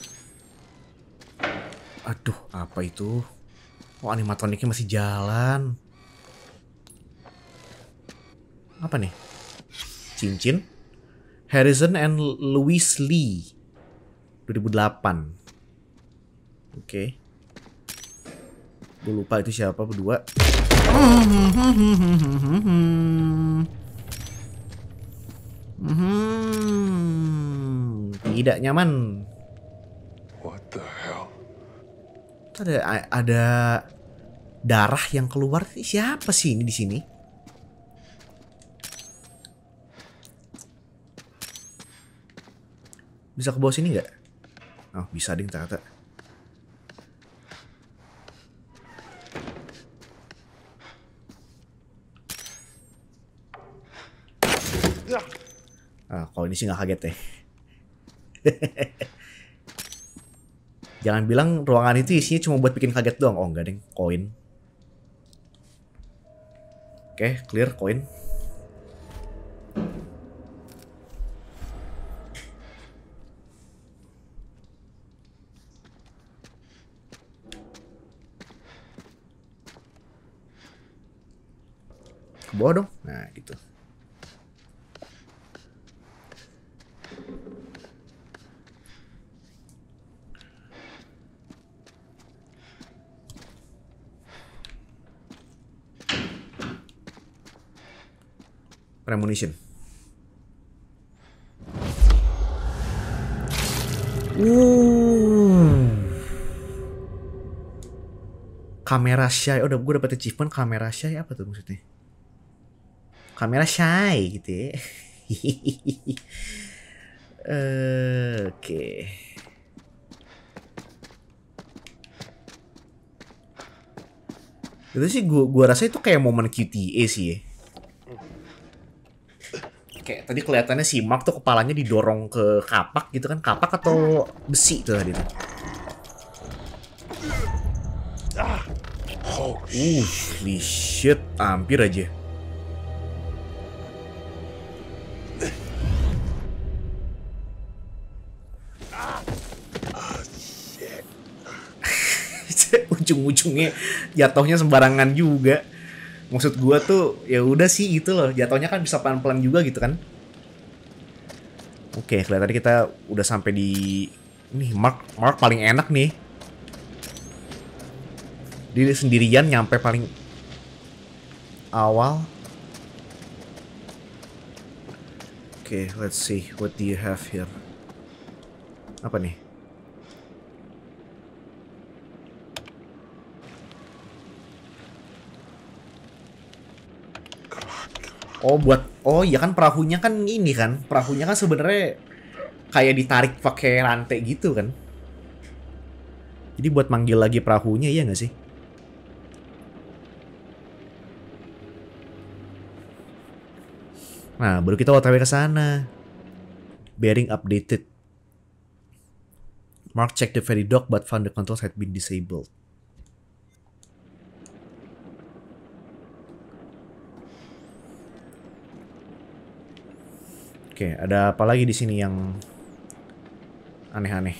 Aduh, apa itu? Oh, animatroniknya masih jalan. Apa nih? Cincin. Harrison and Louise Lee. 2008. Oke. Gue lupa itu siapa berdua. Tidak nyaman. What the hell? Ada darah yang keluar. Siapa sih ini di sini? Bisa ke bawah sini nggak? Oh, bisa ding ternyata. Kalau ini sih nggak kaget deh. Jangan bilang ruangan itu isinya cuma buat bikin kaget doang. Oh enggak deng, koin. Oke, clear koin. Ke bawah dong. Nah, gitu. premonition. Kamera shy. Oh, udah gue dapet achievement kamera shy. Apa tuh maksudnya? Kamera shy gitu ya. Oke. Itu sih gua rasa itu kayak momen QTA sih ya. Kayak tadi kelihatannya si Mark tuh kepalanya didorong ke kapak gitu kan. Kapak atau besi tuh tadi tuh. Holy shit, hampir aja. Ujung-ujungnya jatuhnya sembarangan juga. Maksud gua tuh ya udah sih gitu loh. Jatuhnya kan bisa pelan-pelan juga gitu kan. Oke, kelihatan kita udah sampai di nih Mark paling enak nih. Dia sendirian nyampe paling awal. Oke, let's see what do you have here. Apa nih? Oh iya kan perahunya kan ini kan. Perahunya kan sebenarnya kayak ditarik pakai rantai gitu kan. Jadi buat manggil lagi perahunya, iya nggak sih? Nah, baru kita OTW ke sana. Bearing updated. Mark checked the ferry dock but found the controls had been disabled. Oke, ada apa lagi di sini yang aneh-aneh?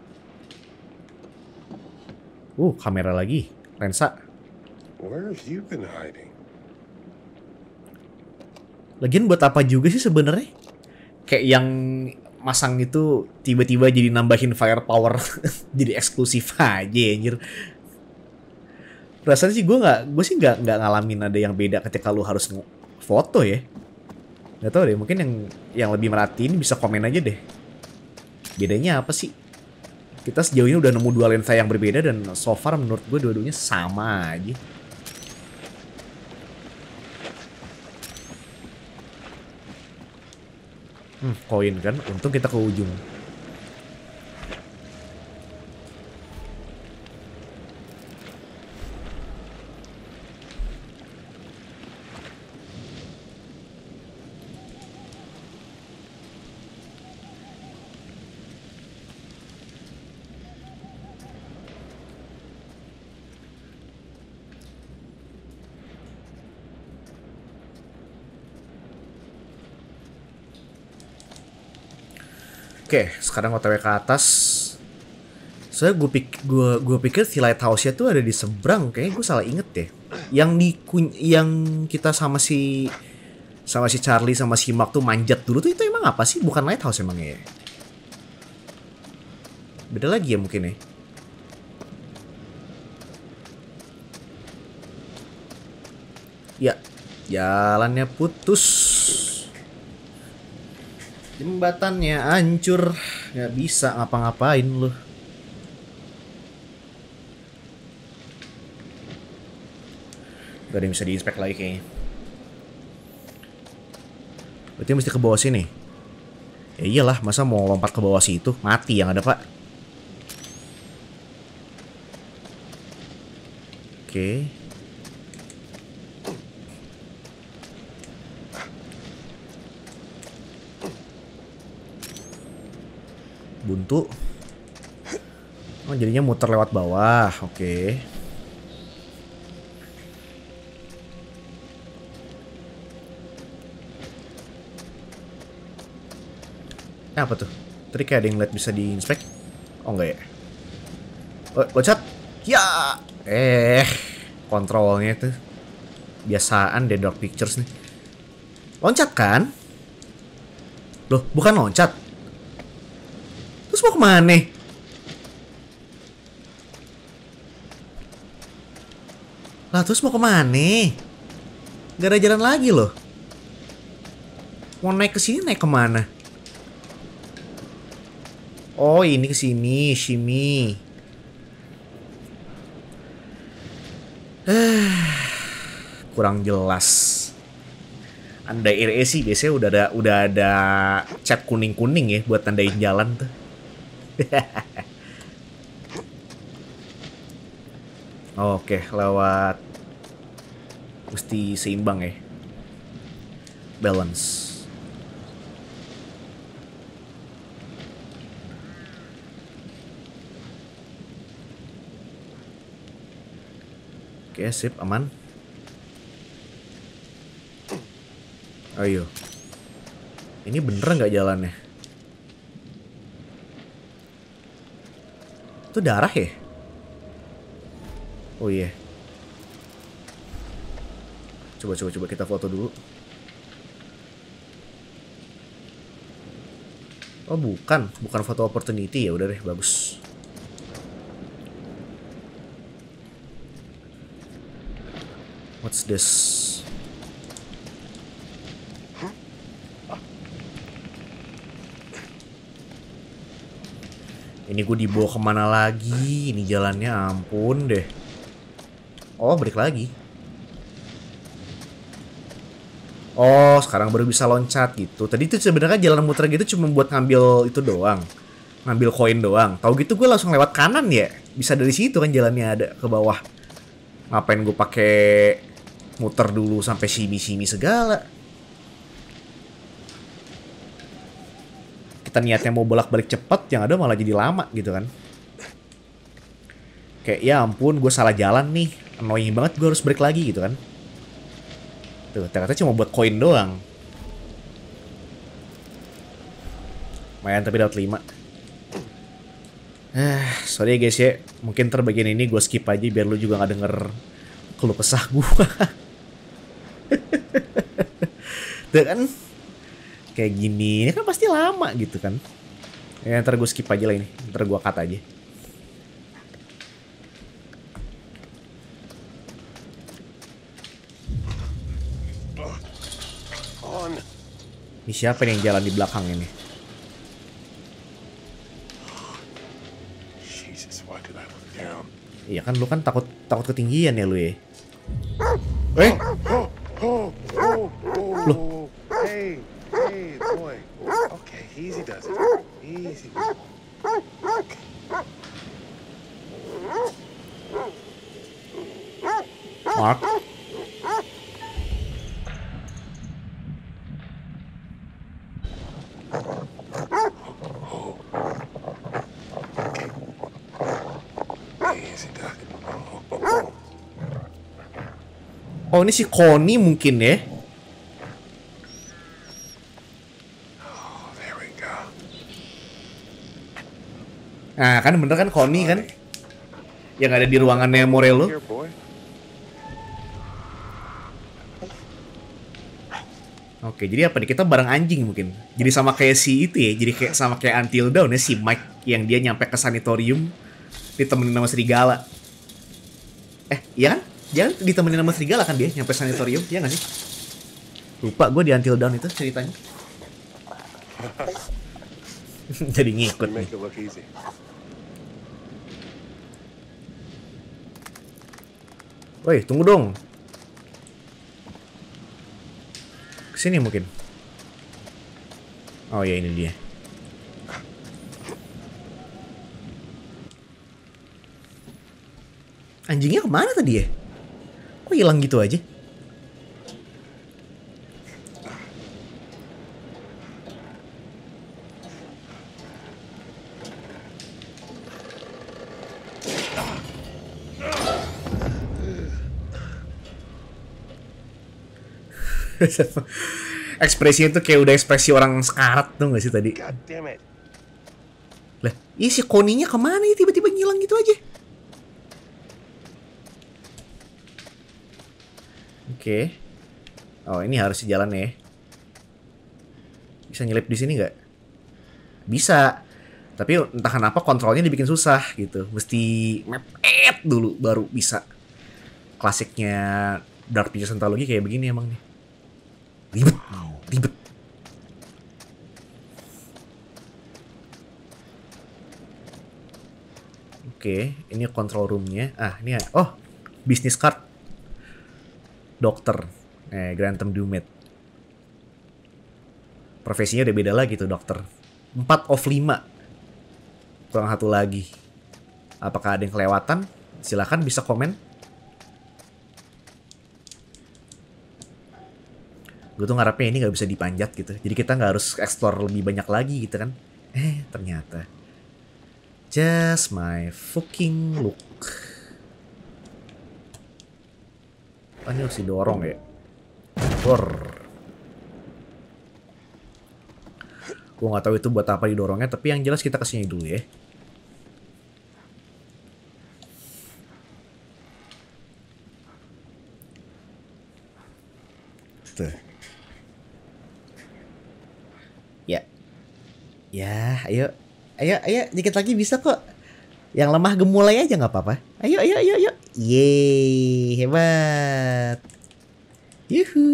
Kamera lagi, lensa. Where have you been hiding? Lagian buat apa juga sih sebenarnya? Kayak yang masang itu tiba-tiba jadi nambahin firepower jadi eksklusif aja anjir. Rasanya sih gue sih nggak ngalamin ada yang beda ketika lu harus foto ya. Gak tau deh, mungkin yang lebih merhatiin bisa komen aja deh. Bedanya apa sih? Kita sejauh ini udah nemu dua lensa yang berbeda dan so far menurut gue dua-duanya sama aja. Koin kan, untung kita ke ujung. Oke, sekarang OTW ke atas. Soalnya gue pikir si lighthouse-nya tuh ada di seberang. Kayaknya gue salah inget deh. Yang kita sama si Charlie sama si Mark tuh manjat dulu tuh itu emang apa sih? Bukan lighthouse emangnya ya? Beda lagi ya mungkin ya. Ya, jalannya putus. Jembatannya hancur, nggak bisa ngapa-ngapain loh. Gak ada yang bisa diinspek lagi kayaknya. Berarti mesti ke bawah sini. Ya iyalah, masa mau lompat ke bawah situ? Mati yang ada, Pak. Oke. Buntu. Oh, jadinya muter lewat bawah. Oke. Apa tuh? Tadi kayak ada yang lihat bisa diinspek. Oh enggak ya? Loncat. Ya. Kontrolnya tuh biasaan deh Dark Pictures nih. Loncat kan? Loh, bukan loncat. Terus mau kemana? Lah terus mau kemana? Gak ada jalan lagi loh. Mau naik ke sini naik kemana? Oh ini ke sini, Shimi. Kurang jelas. Andai RE sih biasanya udah ada cat kuning-kuning ya buat tandain jalan tuh. Oke, lewat mesti seimbang ya. Balance. Oke, sip, aman. Ayo. Ini bener nggak jalannya? Itu darah ya? Oh iya. Coba kita foto dulu. Oh bukan foto opportunity, ya udah deh, bagus. What's this? Ini gue dibawa kemana lagi? Ini jalannya ampun deh. Oh balik lagi. Oh sekarang baru bisa loncat gitu. Tadi tuh sebenarnya jalan muter gitu cuma buat ngambil itu doang, ngambil koin doang. Tahu gitu gue langsung lewat kanan ya. Bisa dari situ kan jalannya ada ke bawah. Ngapain gue pakai muter dulu sampai simi segala. Kita niatnya mau bolak-balik cepet, yang ada malah jadi lama gitu kan. Kayak ya ampun gue salah jalan nih, annoying banget, gue harus balik lagi gitu kan. Tuh ternyata cuma buat koin doang. Lumayan tapi dapat 5. Sorry ya guys ya, mungkin terbagian ini gue skip aja biar lu juga gak denger keluh kesah gue. Tuh kan kayak gini, ini kan pasti lama gitu kan. Ya ntar gue skip aja lah ini, ntar gue cut aja. Ini siapa nih yang jalan di belakang ini? Iya kan lu kan takut ketinggian ya lu ya. Loh. Hey, boy. Okay, easy does it. Easy. Mark. Easy does it. Oh ini si Connie mungkin ya. There we go. Nah kan bener kan Connie kan, yang ada di ruangannya Morello. Here, boy. Oke jadi apa nih, kita bareng anjing mungkin. Jadi sama kayak si itu ya, jadi kayak sama kayak Until Dawn ya, si Mike yang dia nyampe ke sanatorium ditemenin sama serigala. Iya kan? Dia ditemenin sama serigala kan dia nyampe sanatorium, iya gak sih? Lupa gue di Until Dawn itu ceritanya. Jadi ngikut nih. Make it look easy. Woi, tunggu dong. Kesini mungkin. Oh ya ini dia. Anjingnya kemana tadi ya? Kok hilang gitu aja? Ekspresinya tuh kayak udah ekspresi orang sekarat tuh gak sih tadi? God damn it. Lah, si Connie-nya kemana ya tiba-tiba ngilang gitu aja? Oke. Oh, ini harus jalan ya. Bisa nyelip di sini nggak? Bisa. Tapi entah kenapa kontrolnya dibikin susah gitu. Mesti mepet dulu baru bisa. Klasiknya Dark Pictures Anthology kayak begini emang nih. Ribet. Oke, ini control roomnya. Ah, ini oh, business card. Dokter. Grantham Dumet. Profesinya udah beda lagi tuh dokter. 4 of 5. Kurang satu lagi. Apakah ada yang kelewatan? Silahkan bisa komen. Gue tuh ngarepnya ini nggak bisa dipanjat gitu. Jadi kita nggak harus explore lebih banyak lagi gitu kan. Ternyata. Just my fucking look. Oh, ini harus didorong ya. Gue nggak tahu itu buat apa didorongnya. Tapi yang jelas kita kesini dulu ya. Tuh. Ya, ayo, dikit lagi bisa kok. Yang lemah gemulai aja nggak apa-apa. Ayo. Yeay, hebat. Yuhu.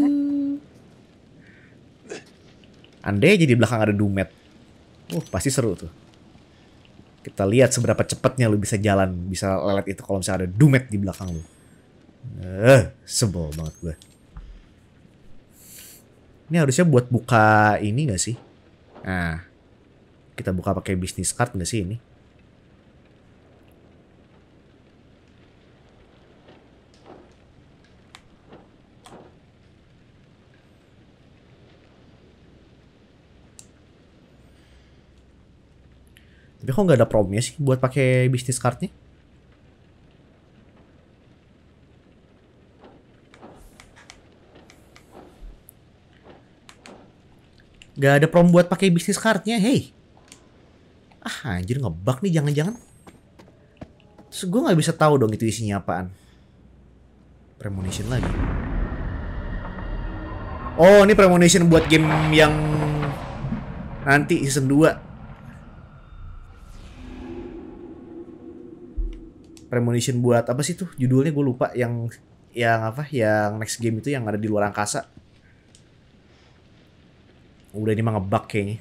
Andai aja di belakang ada Dumet. Pasti seru tuh. Kita lihat seberapa cepatnya lu bisa jalan, bisa lelet itu kalau misalnya ada Dumet di belakang lu. Sebel banget gue. Ini harusnya buat buka ini nggak sih? Nah, kita buka pakai business card nggak sih ini? Tapi kok nggak ada promnya sih buat pakai business cardnya? Gak ada prom buat pakai business cardnya, hey. Anjir ngebug nih jangan-jangan. Terus gue nggak bisa tahu dong itu isinya apaan. Premonition lagi. Oh, ini premonition buat game yang nanti season 2. Premonition buat apa sih tuh? Judulnya gue lupa, yang apa? Yang next game itu yang ada di luar angkasa. Udah ini mah ngebug kayaknya.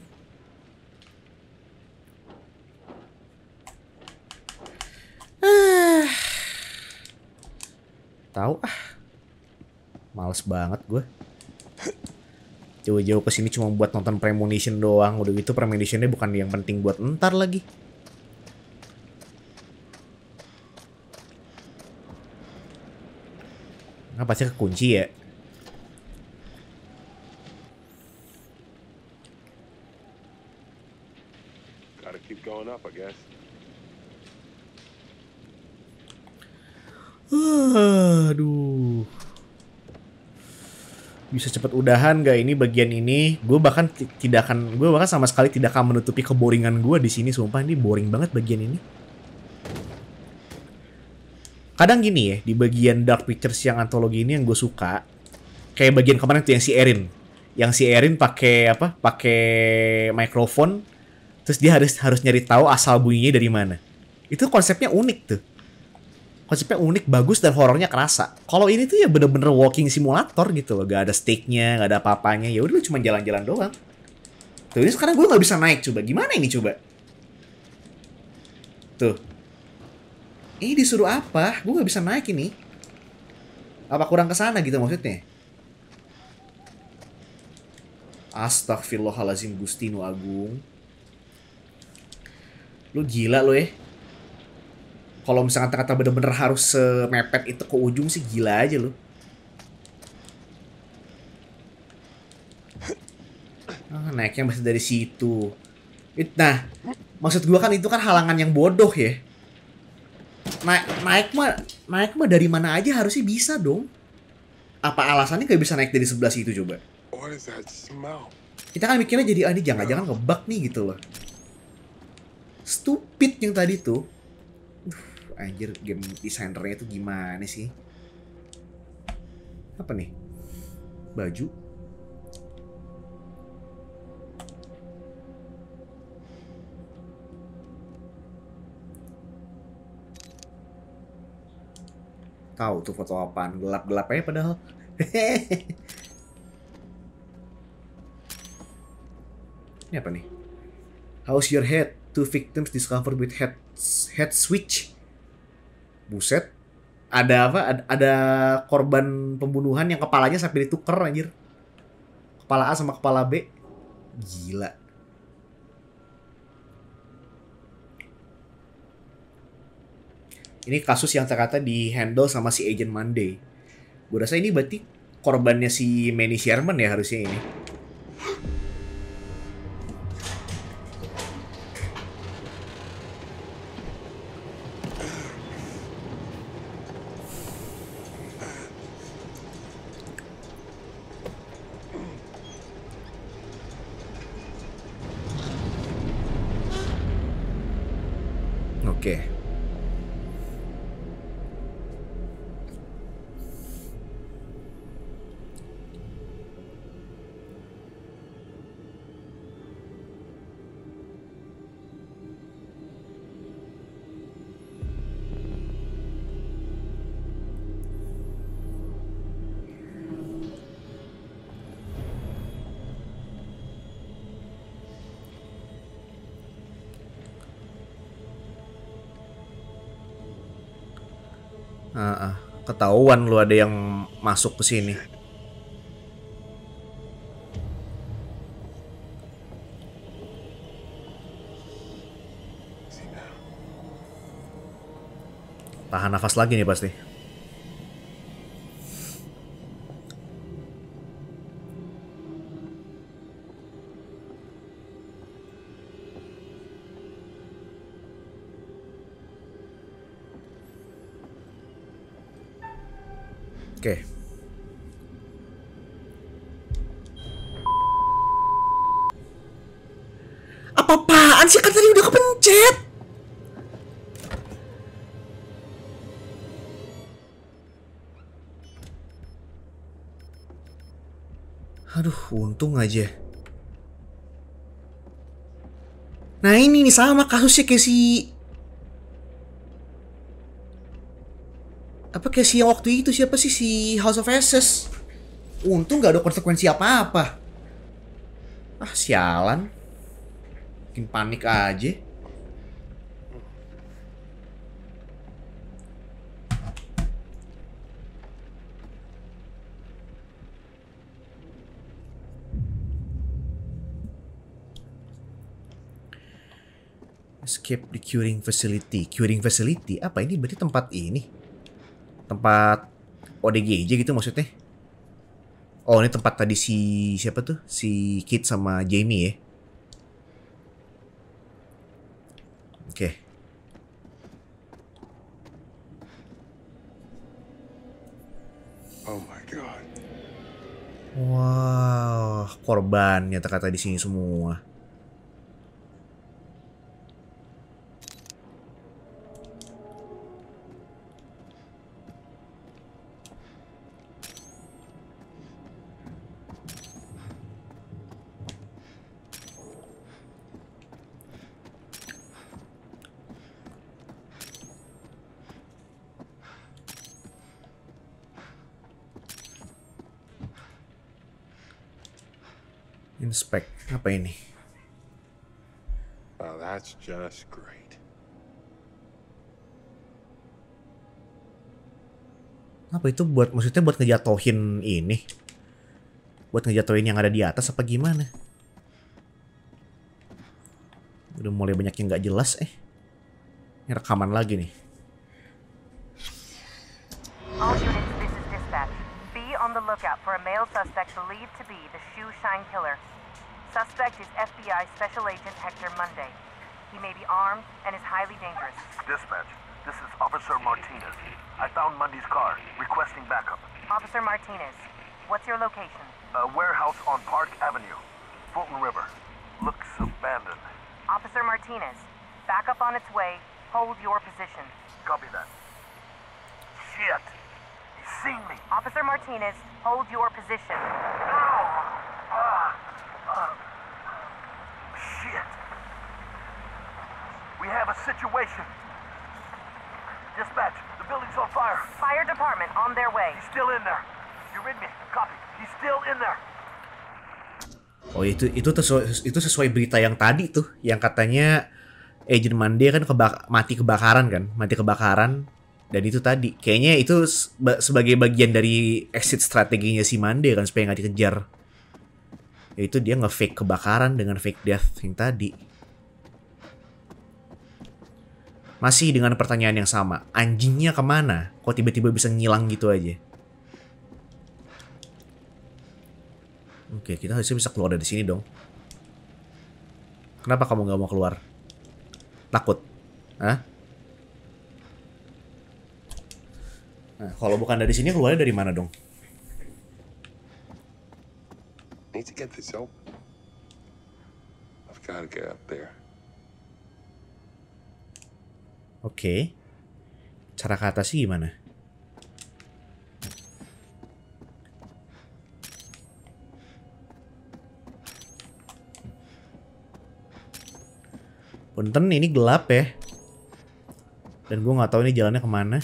Tahu males banget gue. Jauh-jauh kesini cuma buat nonton premonition doang. Udah gitu premonitionnya bukan yang penting buat ntar lagi. Nah, pasti kekunci ya. Gotta keep going up, I guess. Aduh. Bisa cepet udahan gak ini bagian ini? Gue bahkan sama sekali tidak akan menutupi keboringan gue di sini. Sumpah ini boring banget bagian ini. Kadang gini ya, di bagian Dark Pictures yang antologi ini yang gue suka, kayak bagian kemarin tuh yang si Erin. Yang si Erin pakai apa? Pakai mikrofon, terus dia harus nyari tahu asal bunyinya dari mana. Itu konsepnya unik tuh. Konsepnya unik, bagus, dan horornya kerasa. Kalau ini tuh ya bener-bener walking simulator gitu loh. Gak ada stake-nya, gak ada apa-apanya. Ya udah cuma jalan-jalan doang. Tuh ini sekarang gue nggak bisa naik, coba. Gimana ini coba? Tuh. Ini disuruh apa? Gue nggak bisa naik ini. Apa kurang kesana gitu maksudnya? Astagfirullahaladzim, Gustino Agung. Lu gila lo ya. Kalau misalkan kata-kata bener-bener harus semepet itu ke ujung sih gila aja lo. Naiknya masih dari situ. Nah, maksud gua kan itu kan halangan yang bodoh ya. Naik mah dari mana aja harusnya bisa dong. Apa alasannya gak bisa naik dari sebelah situ coba? Kita kan mikirnya jadi ini jangan-jangan ngebug nih gitu loh. Stupid yang tadi tuh. Anjir, game desainernya itu gimana sih? Apa nih? Baju? Tahu tuh foto apaan? Gelap-gelap aja padahal. Ini apa nih? How's your head? Two victims discovered with head switch Buset. Ada apa? Ada korban pembunuhan yang kepalanya sampai dituker anjir. Kepala A sama kepala B. Gila. Ini kasus yang ternyata di handle sama si Agent Monday. Gue rasa ini berarti korbannya si Manny Sherman ya harusnya ini. Oke. Ketahuan lu ada yang masuk ke sini. Tahan nafas lagi nih pasti. Oke. Apa-apaan sih, kan tadi udah kepencet. Aduh, untung aja. Nah ini nih sama kasusnya kayak si... Apa kayak si yang waktu itu siapa sih, si House of Ashes. Untung gak ada konsekuensi apa-apa. Ah sialan. Bikin panik aja. Escape the curing facility. Curing facility? Apa ini berarti tempat ini? Tempat ODGJ gitu maksudnya? Oh ini tempat tadi si siapa tuh? Si Kit sama Jamie ya? Oke. Oh my god. Wah, korbannya ternyata di sini semua. Inspect, apa ini? Well, that's just great. Apa itu buat, maksudnya buat ngejatohin ini? Buat ngejatohin yang ada di atas apa gimana? Udah mulai banyak yang nggak jelas Ini rekaman lagi nih. All units, this is dispatch. Be on the lookout for a male suspect believed to be the Shoe Shine Killer. Suspect is FBI Special Agent Hector Monday. He may be armed and is highly dangerous. Dispatch, this is Officer Martinez. I found Monday's car, requesting backup. Officer Martinez, what's your location? A warehouse on Park Avenue, Fulton River. Looks abandoned. Officer Martinez, backup on its way. Hold your position. Copy that. Shit! He's seen me! Officer Martinez, hold your position. Shit! We have a situation. Dispatch, the building's on fire. Fire department on their way. He's still in there. You read me? Copy. He's still in there. Oh itu sesuai berita yang tadi tuh, yang katanya Agent Monday kan mati kebakaran kan, Dan itu tadi, kayaknya itu sebagai bagian dari exit strateginya si Monday kan, supaya nggak dikejar. Yaitu dia nge-fake kebakaran dengan fake death yang tadi. Masih dengan pertanyaan yang sama, anjingnya kemana? Kok tiba-tiba bisa ngilang gitu aja? Oke, kita harusnya bisa keluar dari sini dong. Kenapa kamu nggak mau keluar? Takut? Hah? Nah, kalau bukan dari sini, keluarnya dari mana dong? Need to get this open. I've got to get up there. Oke. Cara ke atas sih gimana? Punten, ini gelap ya. Dan gue nggak tahu ini jalannya kemana.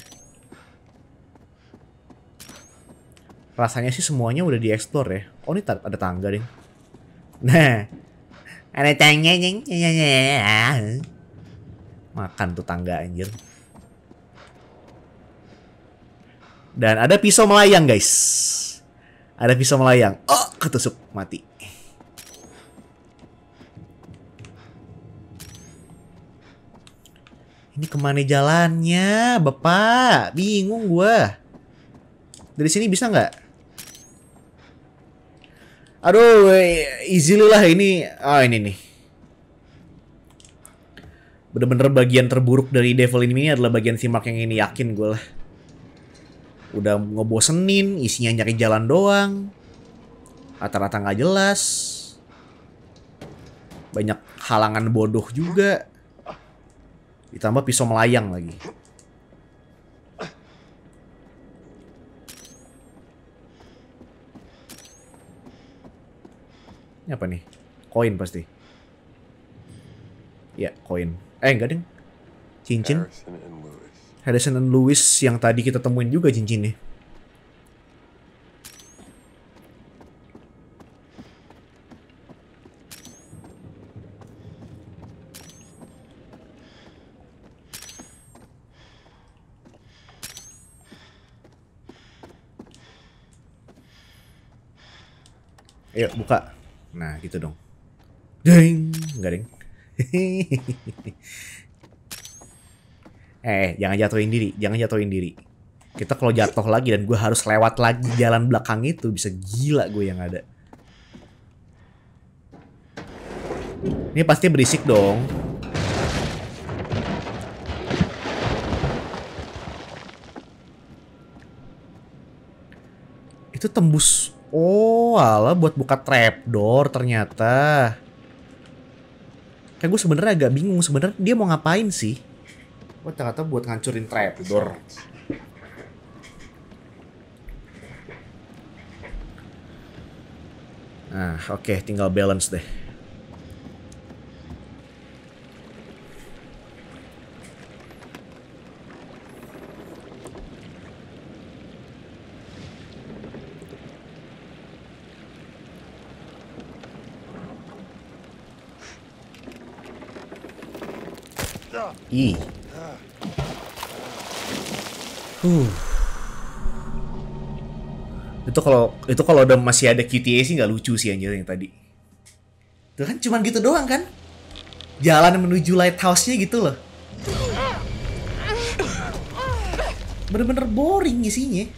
Rasanya sih semuanya udah dieksplor ya. Oh, ini ada tangga deh. Nah, ada tangga nih. Makan tuh tangga anjir. Dan ada pisau melayang guys. Ada pisau melayang. Oh, ketusuk mati. Ini kemana jalannya, Bapak? Bingung gua. Dari sini bisa nggak? Aduh, easily lah ini. Ah, ini nih. Bener-bener bagian terburuk dari Devil ini adalah bagian theme mark yang ini, yakin gue lah. Udah ngebosenin, isinya nyari jalan doang. Rata-rata nggak jelas. Banyak halangan bodoh juga. Ditambah pisau melayang lagi. Ini apa nih? Koin pasti. Ya, koin. Enggak deng. Cincin. Harrison and Lewis yang tadi kita temuin juga cincinnya. Ayo buka. Nah gitu dong. Deng. Enggak deng. Jangan jatuhin diri. Jangan jatuhin diri. Kita kalau jatuh lagi dan gue harus lewat lagi jalan belakang itu, bisa gila gue yang ada. Ini pasti berisik dong. Itu tembus. Oh, alah buat buka trapdoor ternyata. Kayak gue sebenarnya agak bingung sebenarnya dia mau ngapain sih? Oh, ternyata buat ngancurin trapdoor. Nah, oke, tinggal balance deh. Ih. Itu kalau udah masih ada QTA sih nggak lucu sih anjir yang tadi. Itu kan cuman gitu doang kan? Jalan menuju lighthouse-nya gitu loh. Bener-bener boring isinya.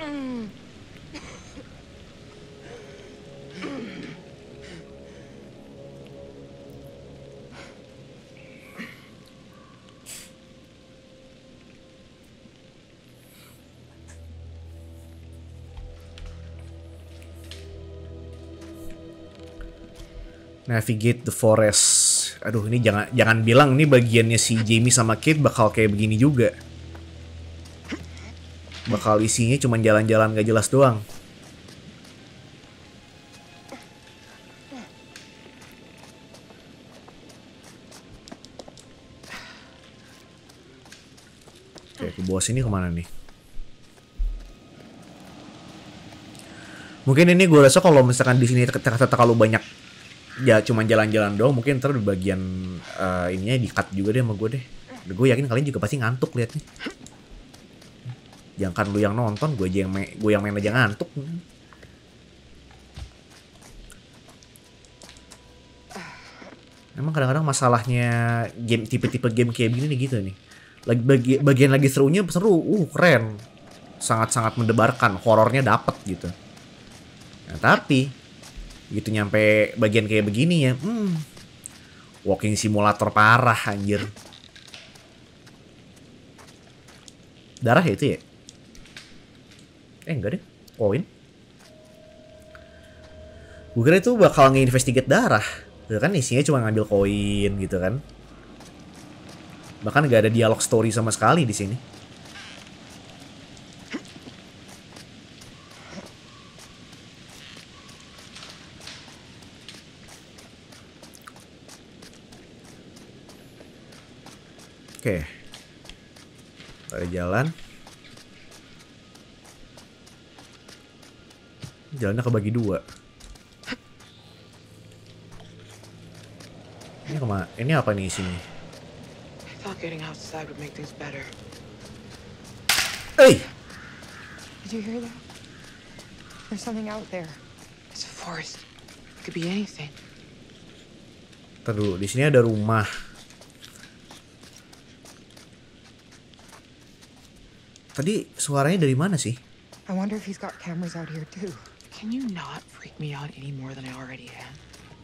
Navigate the forest. Aduh, ini jangan bilang ini bagiannya si Jamie sama Kate bakal kayak begini juga. Bakal isinya cuma jalan-jalan gak jelas doang. Oke, ke bawah sini kemana nih? Mungkin ini gue rasa kalau misalkan di sini terlalu banyak ya cuma jalan-jalan doang, mungkin ntar di bagian ininya di-cut juga deh sama gue deh. Gue yakin kalian juga pasti ngantuk liatnya. Jangan kan lu yang nonton, gue yang main aja ngantuk. Emang kadang-kadang masalahnya game tipe-tipe game kayak gini nih gitu nih. Bagian lagi serunya seru, keren. Sangat-sangat mendebarkan, horornya dapet gitu. Nah, tapi gitu nyampe bagian kayak begini ya, walking simulator parah anjir. Darah ya itu ya? Enggak deh, koin. Gue kira itu bakal nge-investigate darah. Ya kan isinya cuma ngambil koin gitu kan. Bahkan gak ada dialog story sama sekali di sini. Oke. Ada jalan. Jalannya kebagi dua. Ini kemana? Ini apa nih isinya? I thought getting outside would make things better. Hey! Did you hear that? There's something out there. It's a forest. It could be anything. Ntar dulu, di sini ada rumah. Tadi suaranya dari mana sih? I wonder if he's got cameras out here too. Can you not freak me out any more than I already am?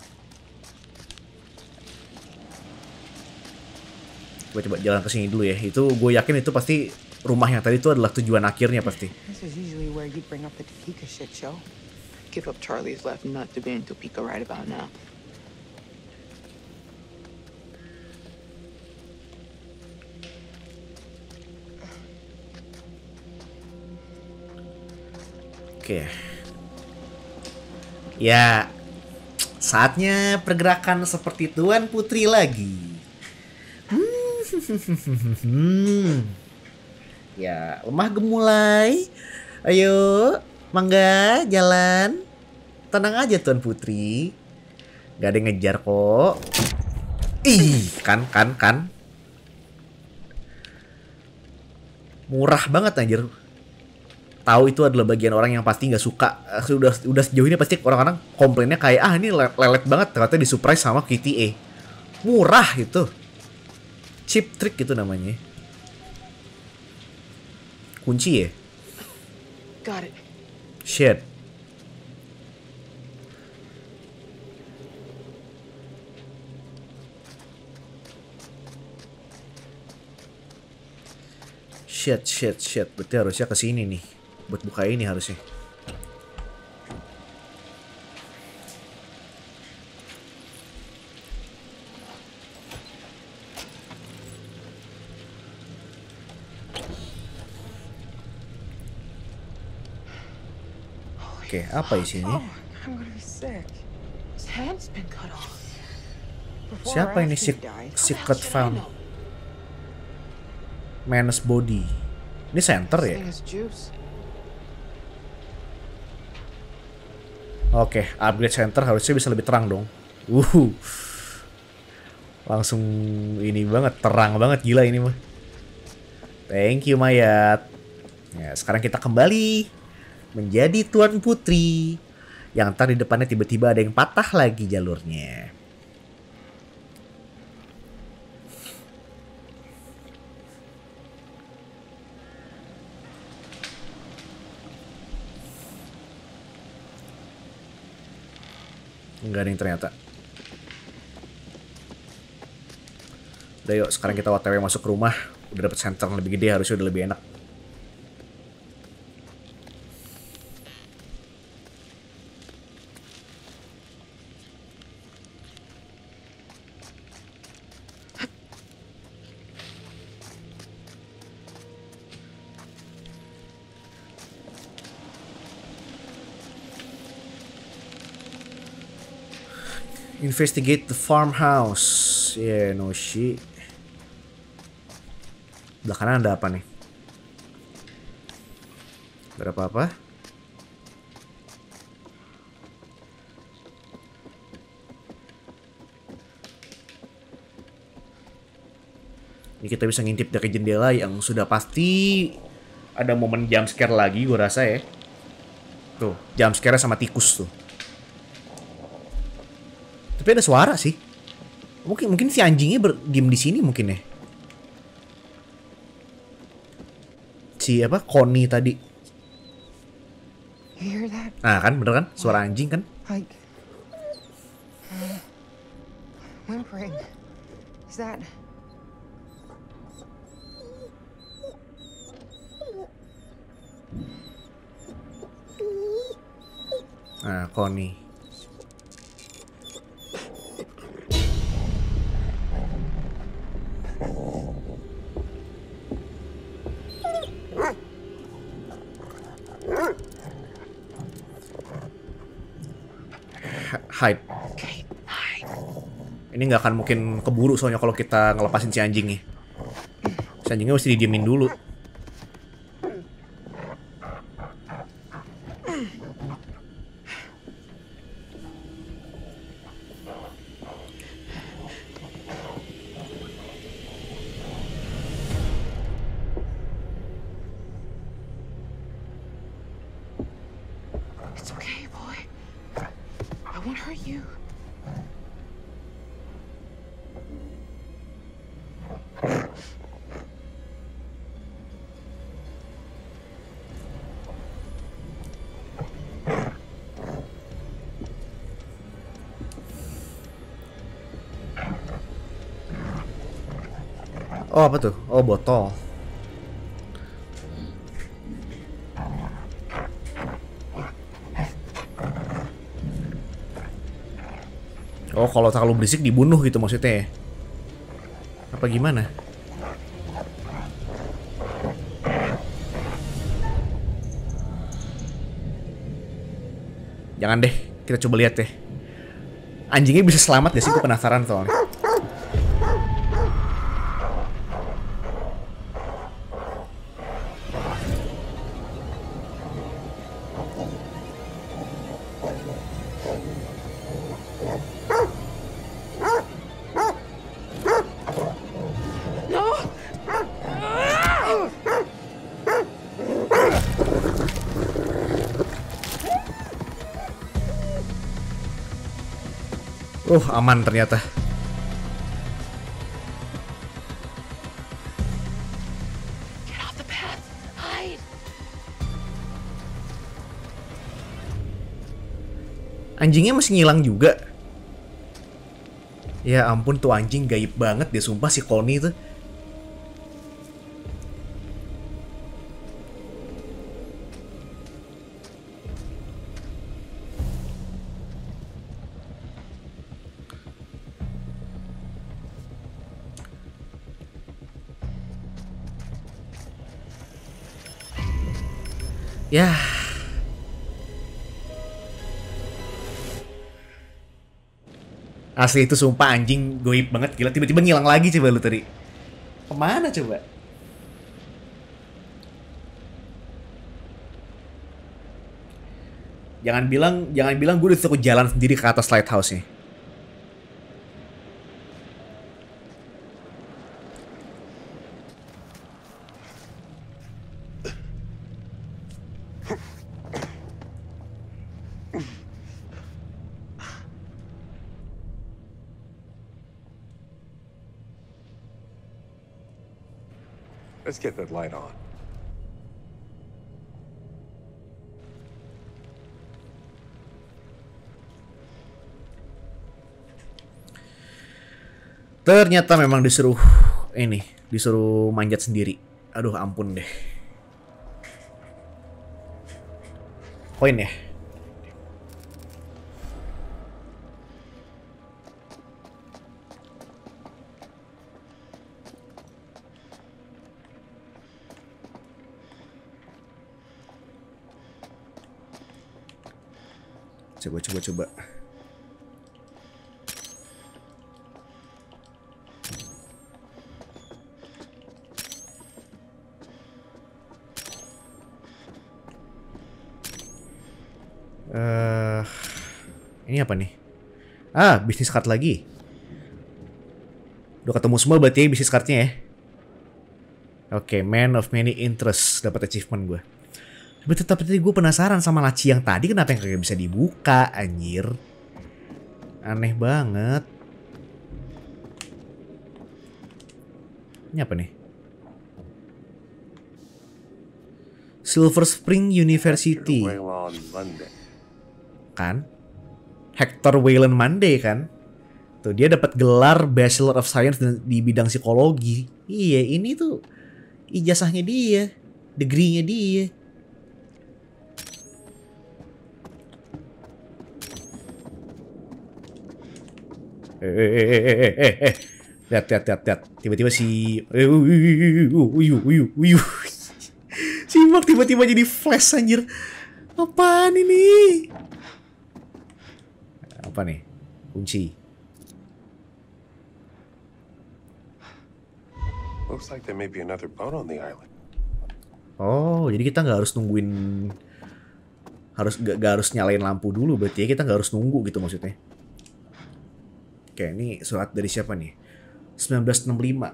Gue coba jalan ke sini dulu ya. Itu gue yakin itu pasti rumah yang tadi itu adalah tujuan akhirnya pasti. This is usually where you'd bring up the Topeka shit show. Give up Charlie's left nut to be in Topeka right about now. Oke. Ya, saatnya pergerakan seperti Tuan Putri lagi. Ya, lemah gemulai. Ayo, mangga, jalan. Tenang aja Tuan Putri. Gak ada yang ngejar kok. Ih, kan. Murah banget anjir. Tahu itu adalah bagian orang yang pasti nggak suka. Udah sejauh ini pasti orang-orang komplainnya kayak ini lelet banget, ternyata disurprise sama QTA. Murah itu. Cheap trick gitu namanya. Kunci ya? Got it. Shit. Shit. Berarti harusnya ke sini nih. Buat buka ini harusnya. Oke, apa isinya? I'm gonna be sick. His hand's been cut off. Siapa ini secret found? Man's body. Ini center ya? Oke, upgrade center harusnya bisa lebih terang dong. Langsung ini banget, terang banget, gila ini mah. Thank you Mayat. Ya, sekarang kita kembali menjadi Tuan Putri. Yang ntar di depannya tiba-tiba ada yang patah lagi jalurnya. Enggak ada yang ternyata. Udah yuk, sekarang kita OTW masuk ke rumah. Udah dapet center yang lebih gede, harusnya udah lebih enak. Investigate the farmhouse. Yeah, no shit. Belah kanan ada apa nih? Ada apa-apa? Ini kita bisa ngintip dari jendela yang sudah pasti ada momen jump scare lagi gue rasa ya. Tuh, jump scare sama tikus tuh. Tapi ada suara sih. Mungkin si anjingnya diem di sini mungkin ya. Si apa? Connie tadi. You hear that? Nah kan, bener kan? Suara anjing kan? Like whimpering. Is that? Nah, Connie. Hide. Ini nggak akan mungkin keburu soalnya kalau kita ngelepasin si anjingnya. Si anjingnya mesti didiemin dulu. It's okay, boy. I won't hurt you. Oh apa tuh? Oh botol. Oh kalau terlalu berisik dibunuh gitu maksudnya ya? Apa gimana? Jangan deh, kita coba lihat deh. Anjingnya bisa selamat gak sih? Gue penasaran soalnya. Aman ternyata. Get off the path. Hide. Anjingnya masih ngilang juga. Ya ampun tuh anjing gaib banget dia sumpah si Connie tuh. Ya. Asli itu sumpah anjing goib banget gila. Tiba-tiba ngilang lagi coba lu tadi. Kemana coba? Jangan bilang gue disuruh jalan sendiri ke atas lighthouse-nya. Let's get that light on. Ternyata memang disuruh manjat sendiri. Aduh ampun deh. Koin ya? Coba. Ini apa nih? Bisnis card lagi. Udah ketemu semua berarti ya bisnis cardnya ya. Oke, man of many interests, dapat achievement gue. Tapi tetap tadi gue penasaran sama laci yang tadi kenapa yang kagak bisa dibuka, anjir. Aneh banget. Ini apa nih? Silver Spring University. Kan? Hector Wayland Monday kan? Tuh dia dapat gelar Bachelor of Science di bidang psikologi. Iya, ini tuh ijazahnya dia, degree-nya dia. Lihat. Tiba-tiba si si Mark tiba-tiba jadi flash anjir. Apaan ini? Apa nih? Kunci. Looks like there may be another boat on the island. Oh, jadi kita nggak harus nungguin, nggak harus nyalain lampu dulu, berarti ya kita nggak harus nunggu gitu maksudnya. Oke, ini surat dari siapa nih? 1965.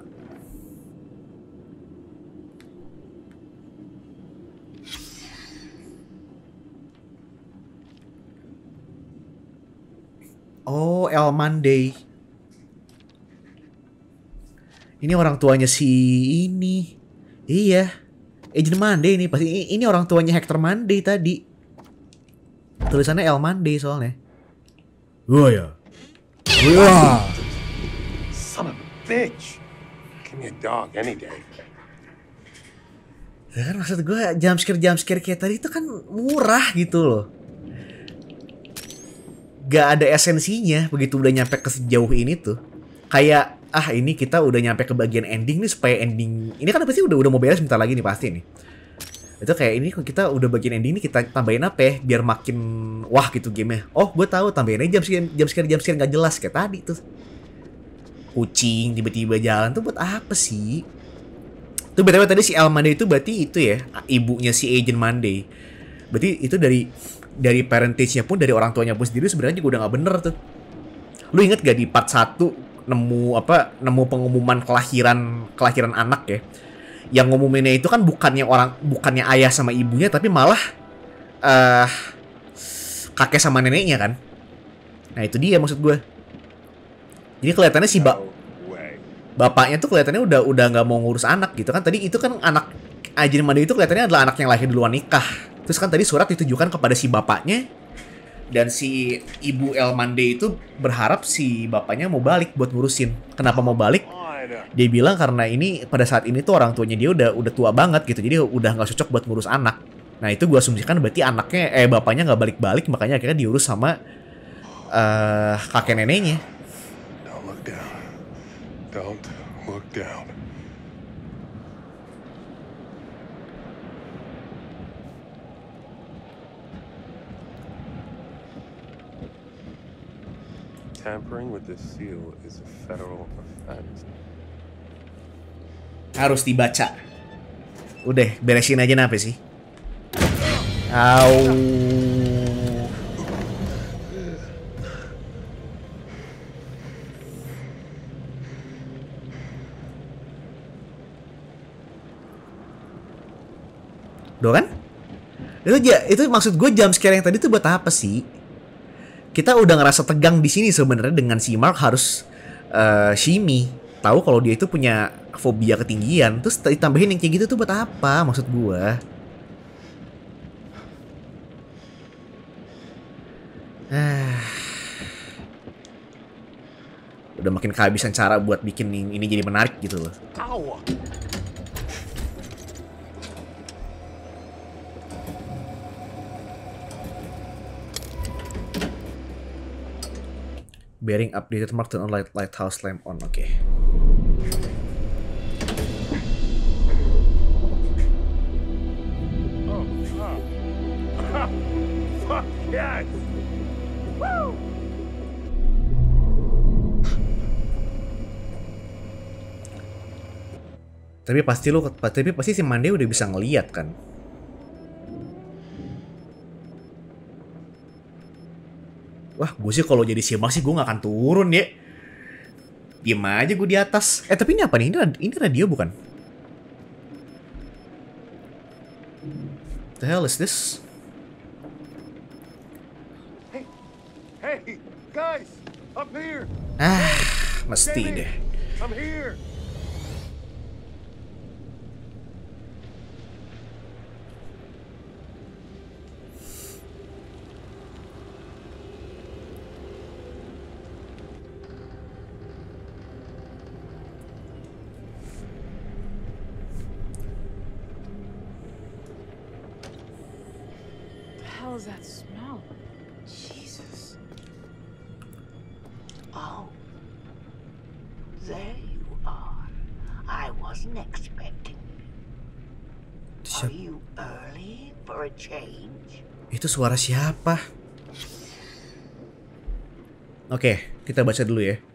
Oh, El Monday. Ini orang tuanya si ini. Iya. Agent Monday ini pasti ini orang tuanya Hector Monday tadi. Tulisannya El Monday soalnya. Oh ya. Wah. Son of a bitch. Give me a dog any day. Ya kan maksud gue jumpscare kayak tadi itu kan murah gitu loh. Gak ada esensinya begitu udah nyampe ke sejauh ini tuh. Kayak ini kita udah nyampe ke bagian ending nih supaya ending ini kan pasti udah mau beres bentar lagi nih pasti nih. Itu kayak ini kita udah bagian ending nih kita tambahin apa ya biar makin wah gitu gamenya. Oh gue tahu tambahin aja jumpscare nggak jelas kayak tadi tuh. Kucing tiba-tiba jalan tuh buat apa sih? Tuh btw tadi si El Monday itu berarti itu ya ibunya si Agent Monday. Berarti itu dari parentage-nya pun dari orang tuanya pun sendiri sebenarnya juga udah nggak bener tuh. Lu inget gak di part 1 nemu pengumuman kelahiran anak ya? Yang ngumuminnya itu kan bukannya ayah sama ibunya tapi malah kakek sama neneknya kan. Nah itu dia maksud gue. Jadi kelihatannya si bapaknya tuh kelihatannya udah nggak mau ngurus anak gitu kan. Tadi itu kan anak Agent Monday itu kelihatannya adalah anak yang lahir duluan nikah. Terus kan tadi surat ditujukan kepada si bapaknya. Dan si ibu El Monday itu berharap si bapaknya mau balik buat ngurusin. Kenapa mau balik? Dia bilang karena ini pada saat ini tuh orang tuanya dia udah tua banget gitu. Jadi udah nggak cocok buat ngurus anak. Nah itu gue asumsikan berarti bapaknya nggak balik-balik. Makanya akhirnya diurus sama kakek neneknya. Don't look down. Don't look down. Tampering with the seal is a federal offense. Harus dibaca. Udah, beresin aja nape sih? Au. Doh kan? Itu maksud gue jumpscare yang tadi tuh buat apa sih? Kita udah ngerasa tegang di sini sebenarnya dengan si Mark harus shimmy. Tahu kalau dia itu punya fobia ketinggian. Terus ditambahin yang kayak gitu tuh buat apa maksud gua? Udah makin kehabisan cara buat bikin ini jadi menarik gitu loh. Bearing updated, mark turn on lighthouse lamp on. Oke. Fuck yes! Woo! Tapi pasti si Monday udah bisa ngeliat kan. Wah, gue sih kalau jadi si Mark sih gue gak akan turun ya. Diem aja gue di atas. Tapi ini apa nih? Ini radio bukan? The hell is this? Hey, guys, up here. Mesti deh. I'm here. The hell is that smell? Jesus. Oh. There you are. I wasn't expecting you. Are you early for a change? Itu suara siapa? Oke, kita baca dulu ya.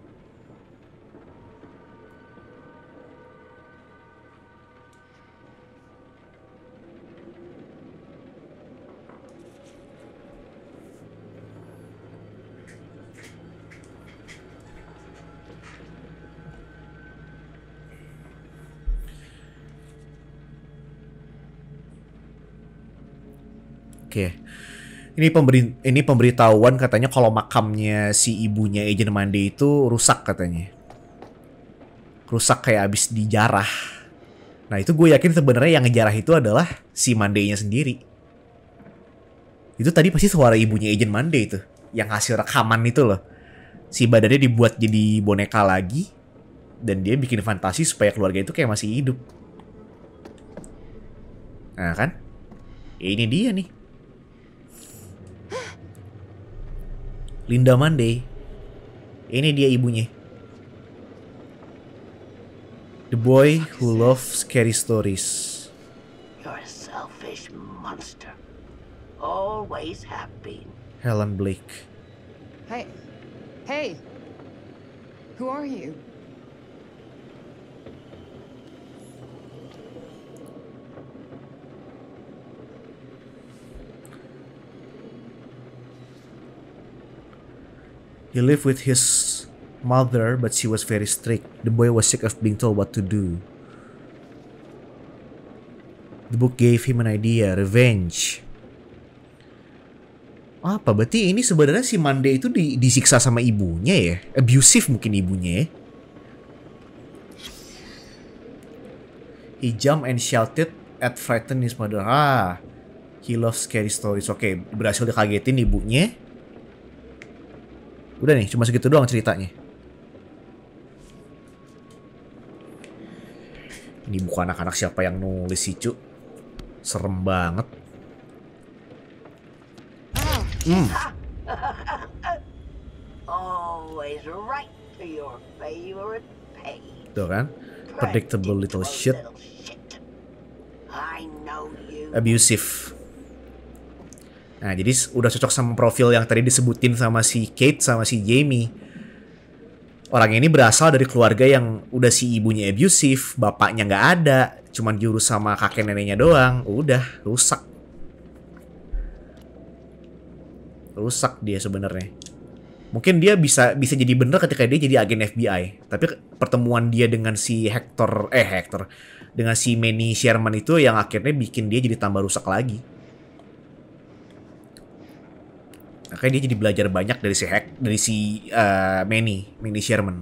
Oke. Ini pemberitahuan katanya kalau makamnya si ibunya Agent Monday itu rusak katanya. Rusak kayak abis dijarah. Nah itu gue yakin sebenarnya yang ngejarah itu adalah si Monday-nya sendiri. Itu tadi pasti suara ibunya Agent Monday itu. Yang hasil rekaman itu loh. Si badannya dibuat jadi boneka lagi. Dan dia bikin fantasi supaya keluarga itu kayak masih hidup. Nah kan? Ini dia nih. Linda Monday. Ini dia ibunya. The boy who loves scary stories. You're a selfish monster. Always have been. Helen Blake. Hey. Who are you? He lived with his mother, but she was very strict. The boy was sick of being told what to do. The book gave him an idea, revenge. Apa berarti ini sebenarnya si Monday itu disiksa sama ibunya ya? Abusive mungkin ibunya ya? He jumped and shouted at frightened his mother. He loves scary stories. Oke, berhasil dikagetin ibunya. Udah nih, cuma segitu doang ceritanya. Ini bukan anak-anak siapa yang nulis sih, Cuk. Serem banget. Always right to your favorite page. Tuh kan? Predictable little shit. I know you. Abusive. Nah, jadi udah cocok sama profil yang tadi disebutin sama si Kate sama si Jamie. Orang ini berasal dari keluarga yang udah si ibunya abusive, bapaknya nggak ada, cuman diurus sama kakek neneknya doang. Udah rusak. Rusak dia sebenarnya. Mungkin dia bisa jadi bener ketika dia jadi agen FBI. Tapi pertemuan dia dengan si Hector, dengan si Manny Sherman itu yang akhirnya bikin dia jadi tambah rusak lagi. Makanya dia jadi belajar banyak dari si Manny Sherman.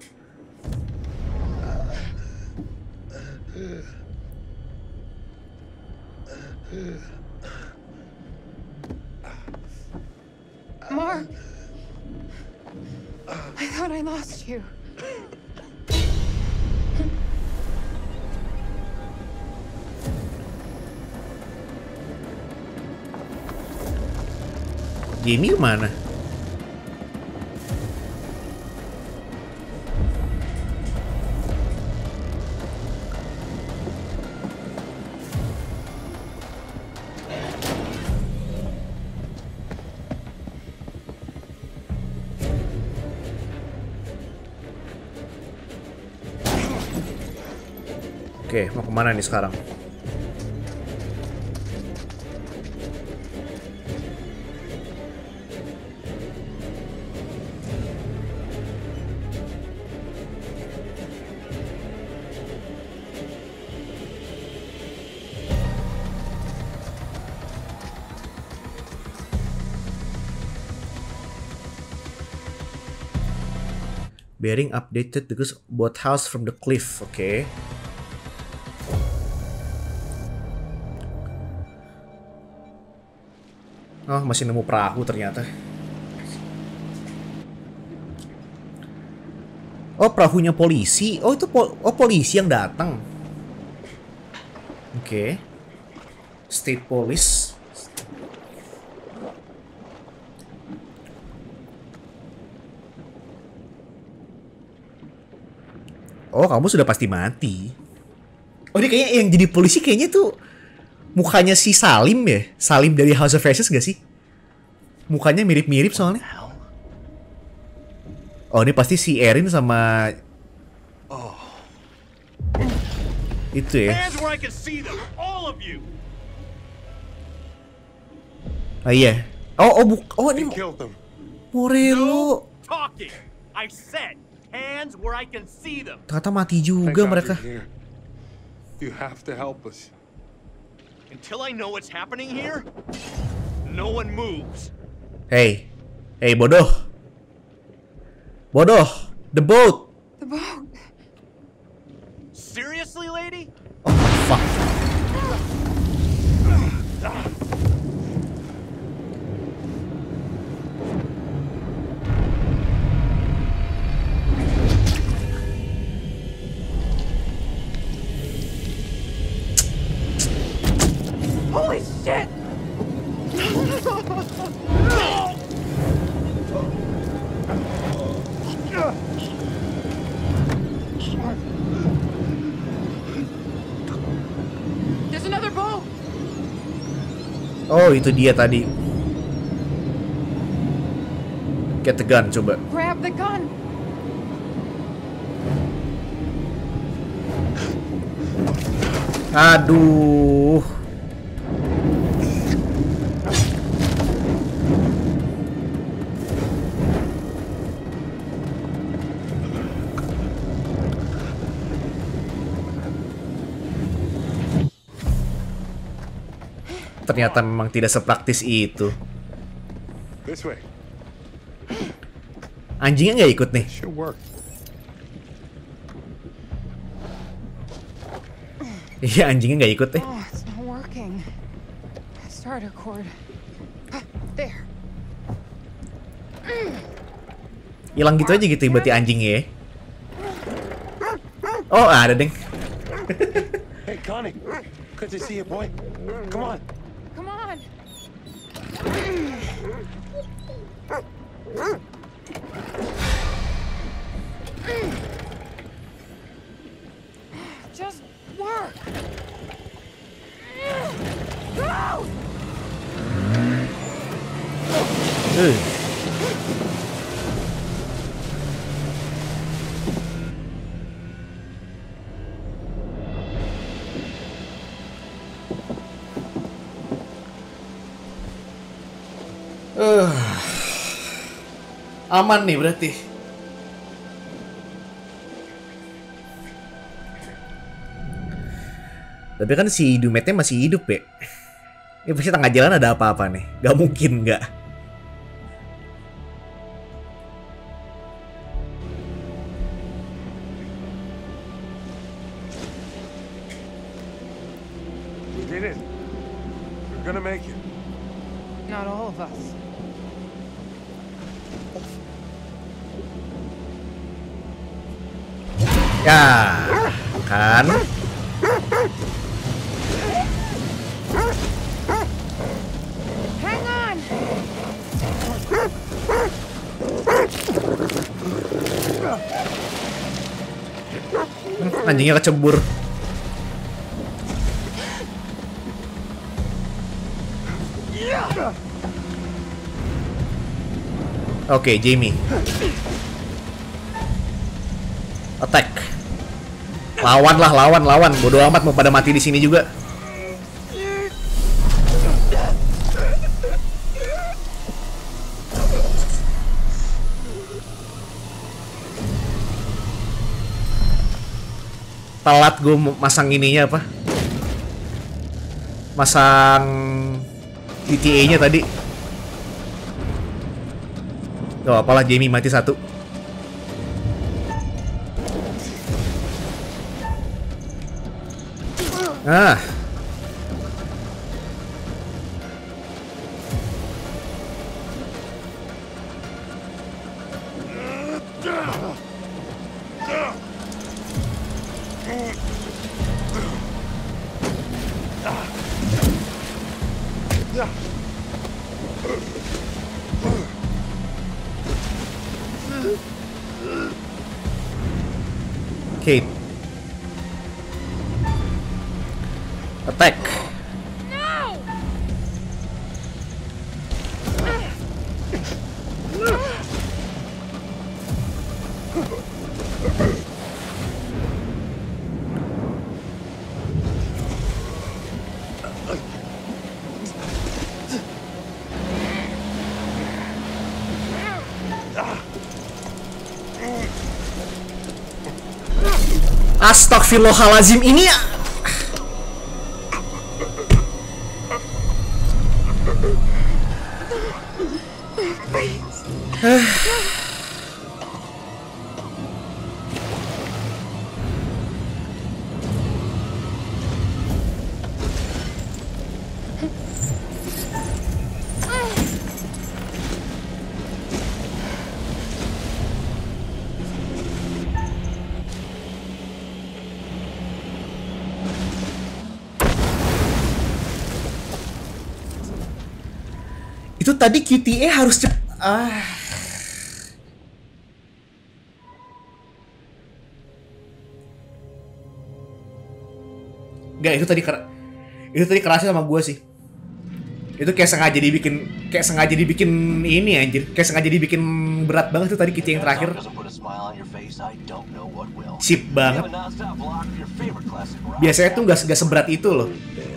Mark, I thought I lost you. Jamie mana? Oke, mau kemana nih sekarang? Bearing updated because boathouse from the cliff. Oke. Oh, masih nemu perahu ternyata. Oh, perahunya polisi. Oh, itu polisi yang datang. Oke. State Police. Oh, kamu sudah pasti mati. Oh, ini kayaknya yang jadi polisi kayaknya tuh mukanya si Salim ya? Salim dari House of Ashes gak sih? Mukanya mirip-mirip soalnya. Oh, ini pasti si Erin sama itu ya. Oh iya. Oh ini Morello. Ternyata mati juga mereka. You have to help us. Until I know what's happening here, no one moves. Hey, bodoh. Bodoh, the boat. The boat. Seriously, lady? Oh, fuck. Holy shit! There's another boat. Oh, itu dia tadi. Get the gun, coba. Grab the gun. Aduh. Ternyata memang tidak sepraktis itu. This way. Anjingnya nggak ikut nih. Should work. Iya, anjingnya nggak ikut deh. Oh, it's not working. Starter cord. There. Hilang gitu aja gitu berarti anjingnya ya. Oh, ada deng. Hey, Connie. Good to see you, boy. Come on. Come on. Just work. Go! Aman nih berarti. Tapi kan si Dumetnya masih hidup ya. Ya pasti tengah jalan ada apa-apa nih. Gak mungkin nggak. We did it. We're gonna make it. Not all of us. Ya, kan? Hang on. Anjingnya kecebur. Oke, Jamie. Attack. Lawan. Bodoh amat mau pada mati di sini juga. Telat gue masang ininya apa? Masang ETA-nya tadi. Gak apa-apalah, Jamie mati satu. Ah. Kate. Attack. Astagfirullahalazim, ini itu tadi QTA harus Enggak, itu tadi kerasnya sama gue sih. Itu kayak sengaja dibikin ini anjir, kayak sengaja dibikin berat banget tuh tadi QTA yang terakhir. Chip banget. Biasanya tuh nggak seberat itu loh.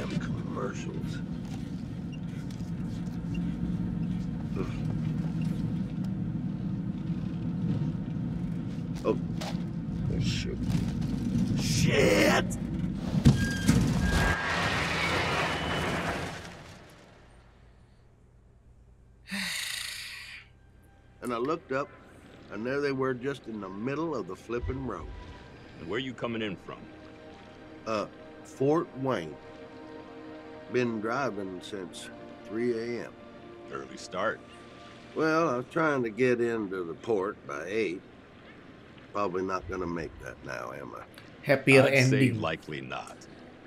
Oh, shit. Shit! And I looked up, and there they were just in the middle of the flipping road. And where are you coming in from? Fort Wayne. Been driving since 3 a.m. Early start. Well, I was trying to get into the port by 8. Probably not gonna make that now, am I? Happier I'd say ending. likely not.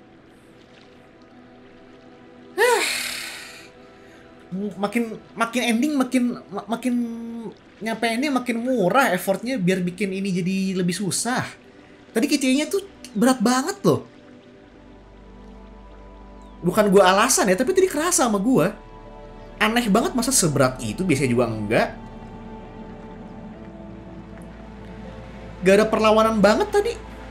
makin ending makin nyampe ini makin murah effortnya biar bikin ini jadi lebih susah. Tadi QTA-nya tuh berat banget loh. Bukan gua alasan ya, tapi tadi kerasa sama gua. Aneh banget, masa seberat itu, biasanya juga enggak. Gak ada perlawanan banget tadi.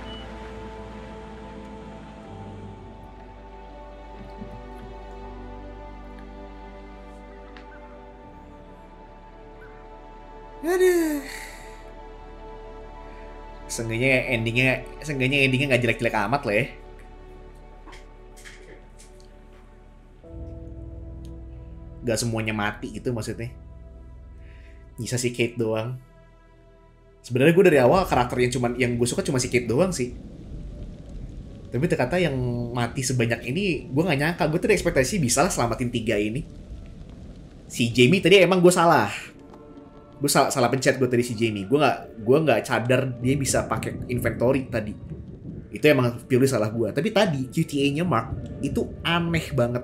Aduh. Seenggaknya endingnya nggak jelek-jelek amat lah ya. Gak semuanya mati gitu maksudnya. Nyisa si Kate doang. Sebenarnya gue dari awal karakter yang gue suka cuma si Kate doang sih. Tapi ternyata yang mati sebanyak ini gue nggak nyangka. Gue tadi ekspektasi bisa lah selamatin 3 ini. Si Jamie tadi emang gue salah. Gue salah pencet gue tadi si Jamie. Gue nggak sadar dia bisa pakai inventory tadi. Itu emang purely salah gue. Tapi tadi QTA-nya Mark itu aneh banget.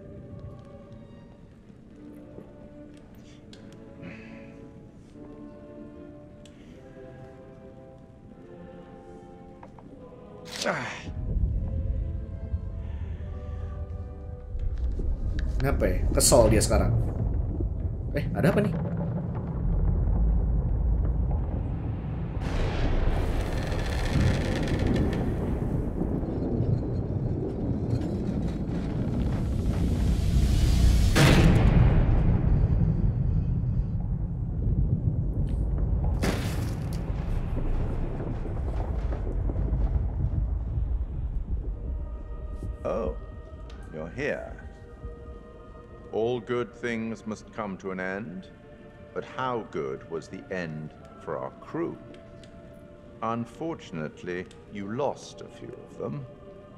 Kenapa ya? Kesel dia sekarang. Ada apa nih? Oh, you're here. All good things must come to an end, but how good was the end for our crew? Unfortunately, you lost a few of them.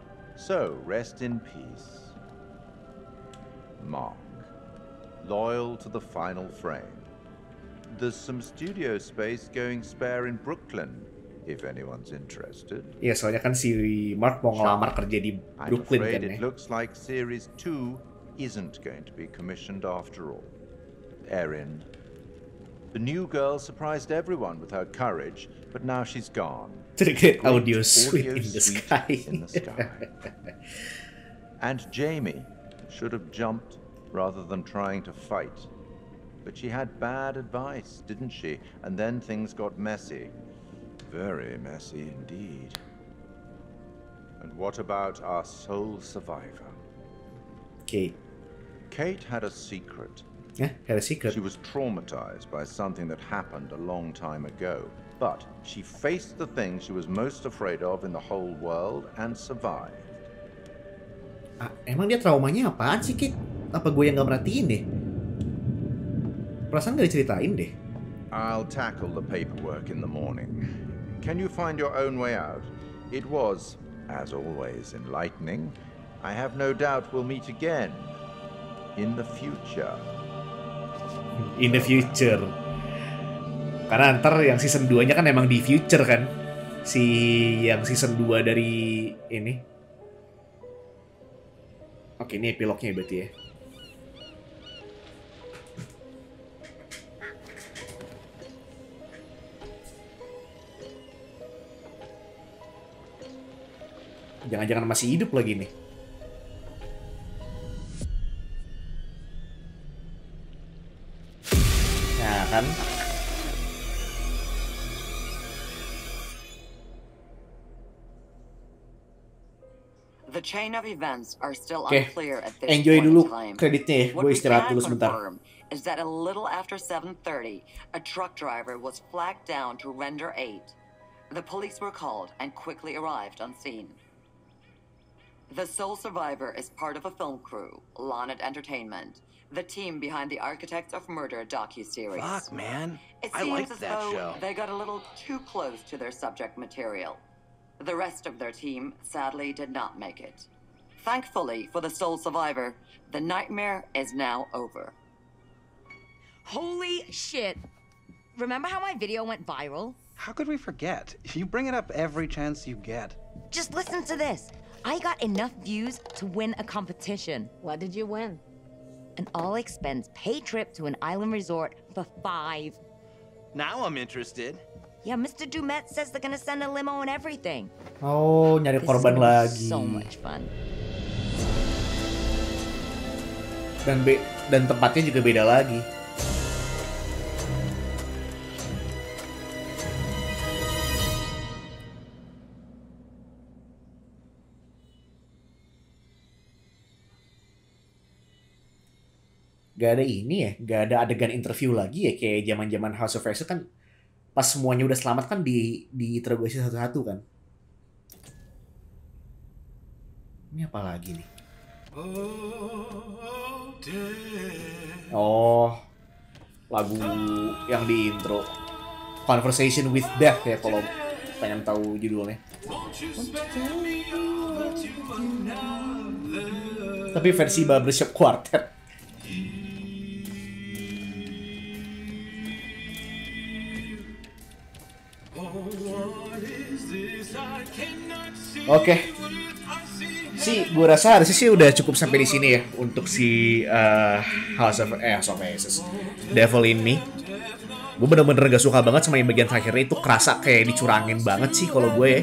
So, rest in peace. Mark, loyal to the final frame. There's some studio space going spare in Brooklyn, if anyone's interested. Iya, soalnya kan si Mark mau ngelamar kerja di Brooklyn I'm afraid kan ya. it looks like Series 2 isn't going to be commissioned after all. Erin, the new girl surprised everyone with her courage, but now she's gone. To the great audio Great suite audio in the suite sky. in the sky. And Jamie should have jumped rather than trying to fight. But she had bad advice, didn't she? And then things got messy. Very messy indeed. And what about our sole survivor? Kate. Kate had a secret. Yeah, had a secret. She was traumatized by something that happened a long time ago. But she faced the thing she was most afraid of in the whole world and survived. Emang dia traumanya apaan sih, Kit? Apa gue yang gak merhatiin deh? Perasaan gak diceritain deh. I'll tackle the paperwork in the morning. Can you find your own way out? It was, as always, enlightening. I have no doubt we'll meet again. In the future. In the future. Karena ntar yang season 2-nya kan emang di future kan. Si yang season 2 dari ini. Oke, ini epilognya berarti ya. Jangan-jangan masih hidup lagi nih. Nah kan. The chain of events are still Oke, unclear at this enjoy point dulu in time. kreditnya ya. What Gue we istirahat can dulu sebentar. confirm is that a little after 7:30, a truck driver was flagged down to render aid. The police were called and quickly arrived on scene. The sole survivor is part of a film crew, Lonnet Entertainment, the team behind the Architects of Murder docuseries. Fuck, man. It I seems like as that though show. they got a little too close to their subject material. The rest of their team sadly did not make it. Thankfully for the sole survivor, the nightmare is now over. Holy shit. Remember how my video went viral? How could we forget? You bring it up every chance you get. Just listen to this. I got enough views to win a competition. What did you win? An all-expense paid trip to an island resort for 5. Now I'm interested. Yeah, Mr. Dumet says they're gonna send a limo and everything. Oh, nyari This korban is gonna be lagi. so much fun. Dan tempatnya juga beda lagi. Gak ada ini ya, gak ada adegan interview lagi ya kayak zaman-zaman House of X kan pas semuanya udah selamat kan diinterogasi satu-satu kan. Ini apa lagi nih? Oh, lagu yang di intro Conversation with Death ya kalau pengen tahu judulnya. Tapi versi Barbershop Quartet. Oke. Sih, gue rasa harusnya sih udah cukup sampai di sini ya untuk si House of Aces, Devil in Me. Gue bener-bener gak suka banget sama yang bagian terakhirnya, itu kerasa kayak dicurangin banget sih kalau gue ya.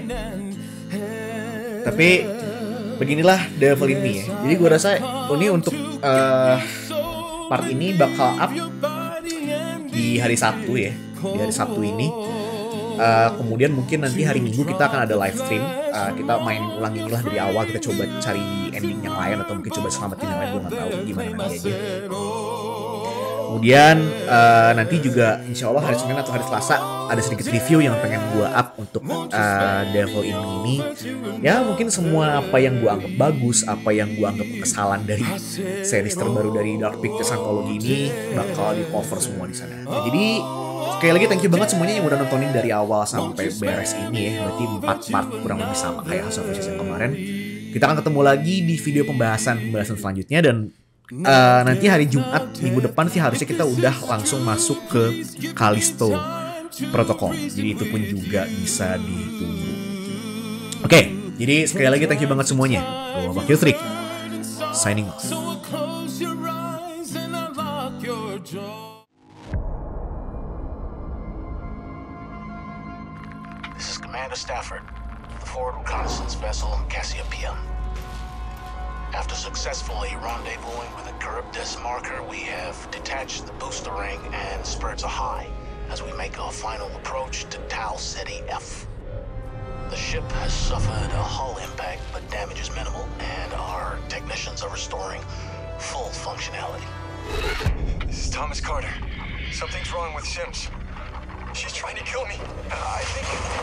Tapi beginilah Devil in Me ya. Jadi gue rasa ini untuk part ini bakal up di hari Sabtu ya, di hari Sabtu ini. Kemudian mungkin nanti hari Minggu kita akan ada live stream. Kita main ulang inilah dari awal, kita coba cari ending yang lain atau mungkin coba selamatin yang lain, gue nggak tahu gimana nanti aja. Kemudian nanti juga insya Allah hari Senin atau hari Selasa ada sedikit review yang pengen gue up untuk Devil in Me ini. Ya mungkin semua apa yang gue anggap bagus, apa yang gue anggap kesalahan dari series terbaru dari Dark Pictures Anthology ini bakal di cover semua di sana. Nah, jadi sekali lagi thank you banget semuanya yang udah nontonin dari awal sampai beres ini ya. Berarti 4 part kurang lebih sama kayak House of Aces yang kemarin. Kita akan ketemu lagi di video pembahasan selanjutnya, dan nanti hari Jumat minggu depan sih harusnya kita udah langsung masuk ke Callisto Protocol. Jadi itu pun juga bisa ditunggu. Oke, jadi sekali lagi thank you banget semuanya. Gue Bakil Trik, signing off. This is Commander Stafford, the forward reconnaissance vessel Cassiopeia. After successfully rendezvousing with the Charybdis marker, we have detached the booster ring and spurred a high as we make our final approach to Tau Ceti F. The ship has suffered a hull impact, but damage is minimal, and our technicians are restoring full functionality. This is Thomas Carter. Something's wrong with Sims. She's trying to kill me. I think...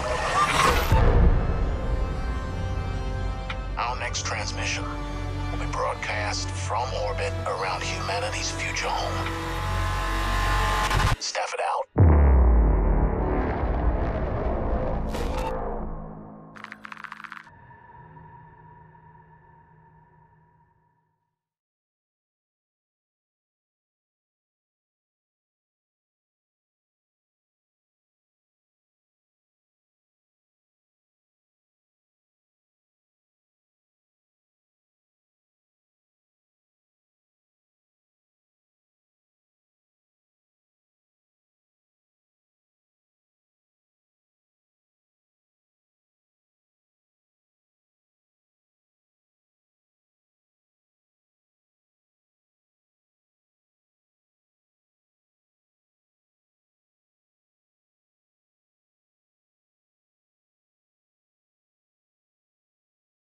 Our next transmission will be broadcast from orbit around humanity's future home. Stafford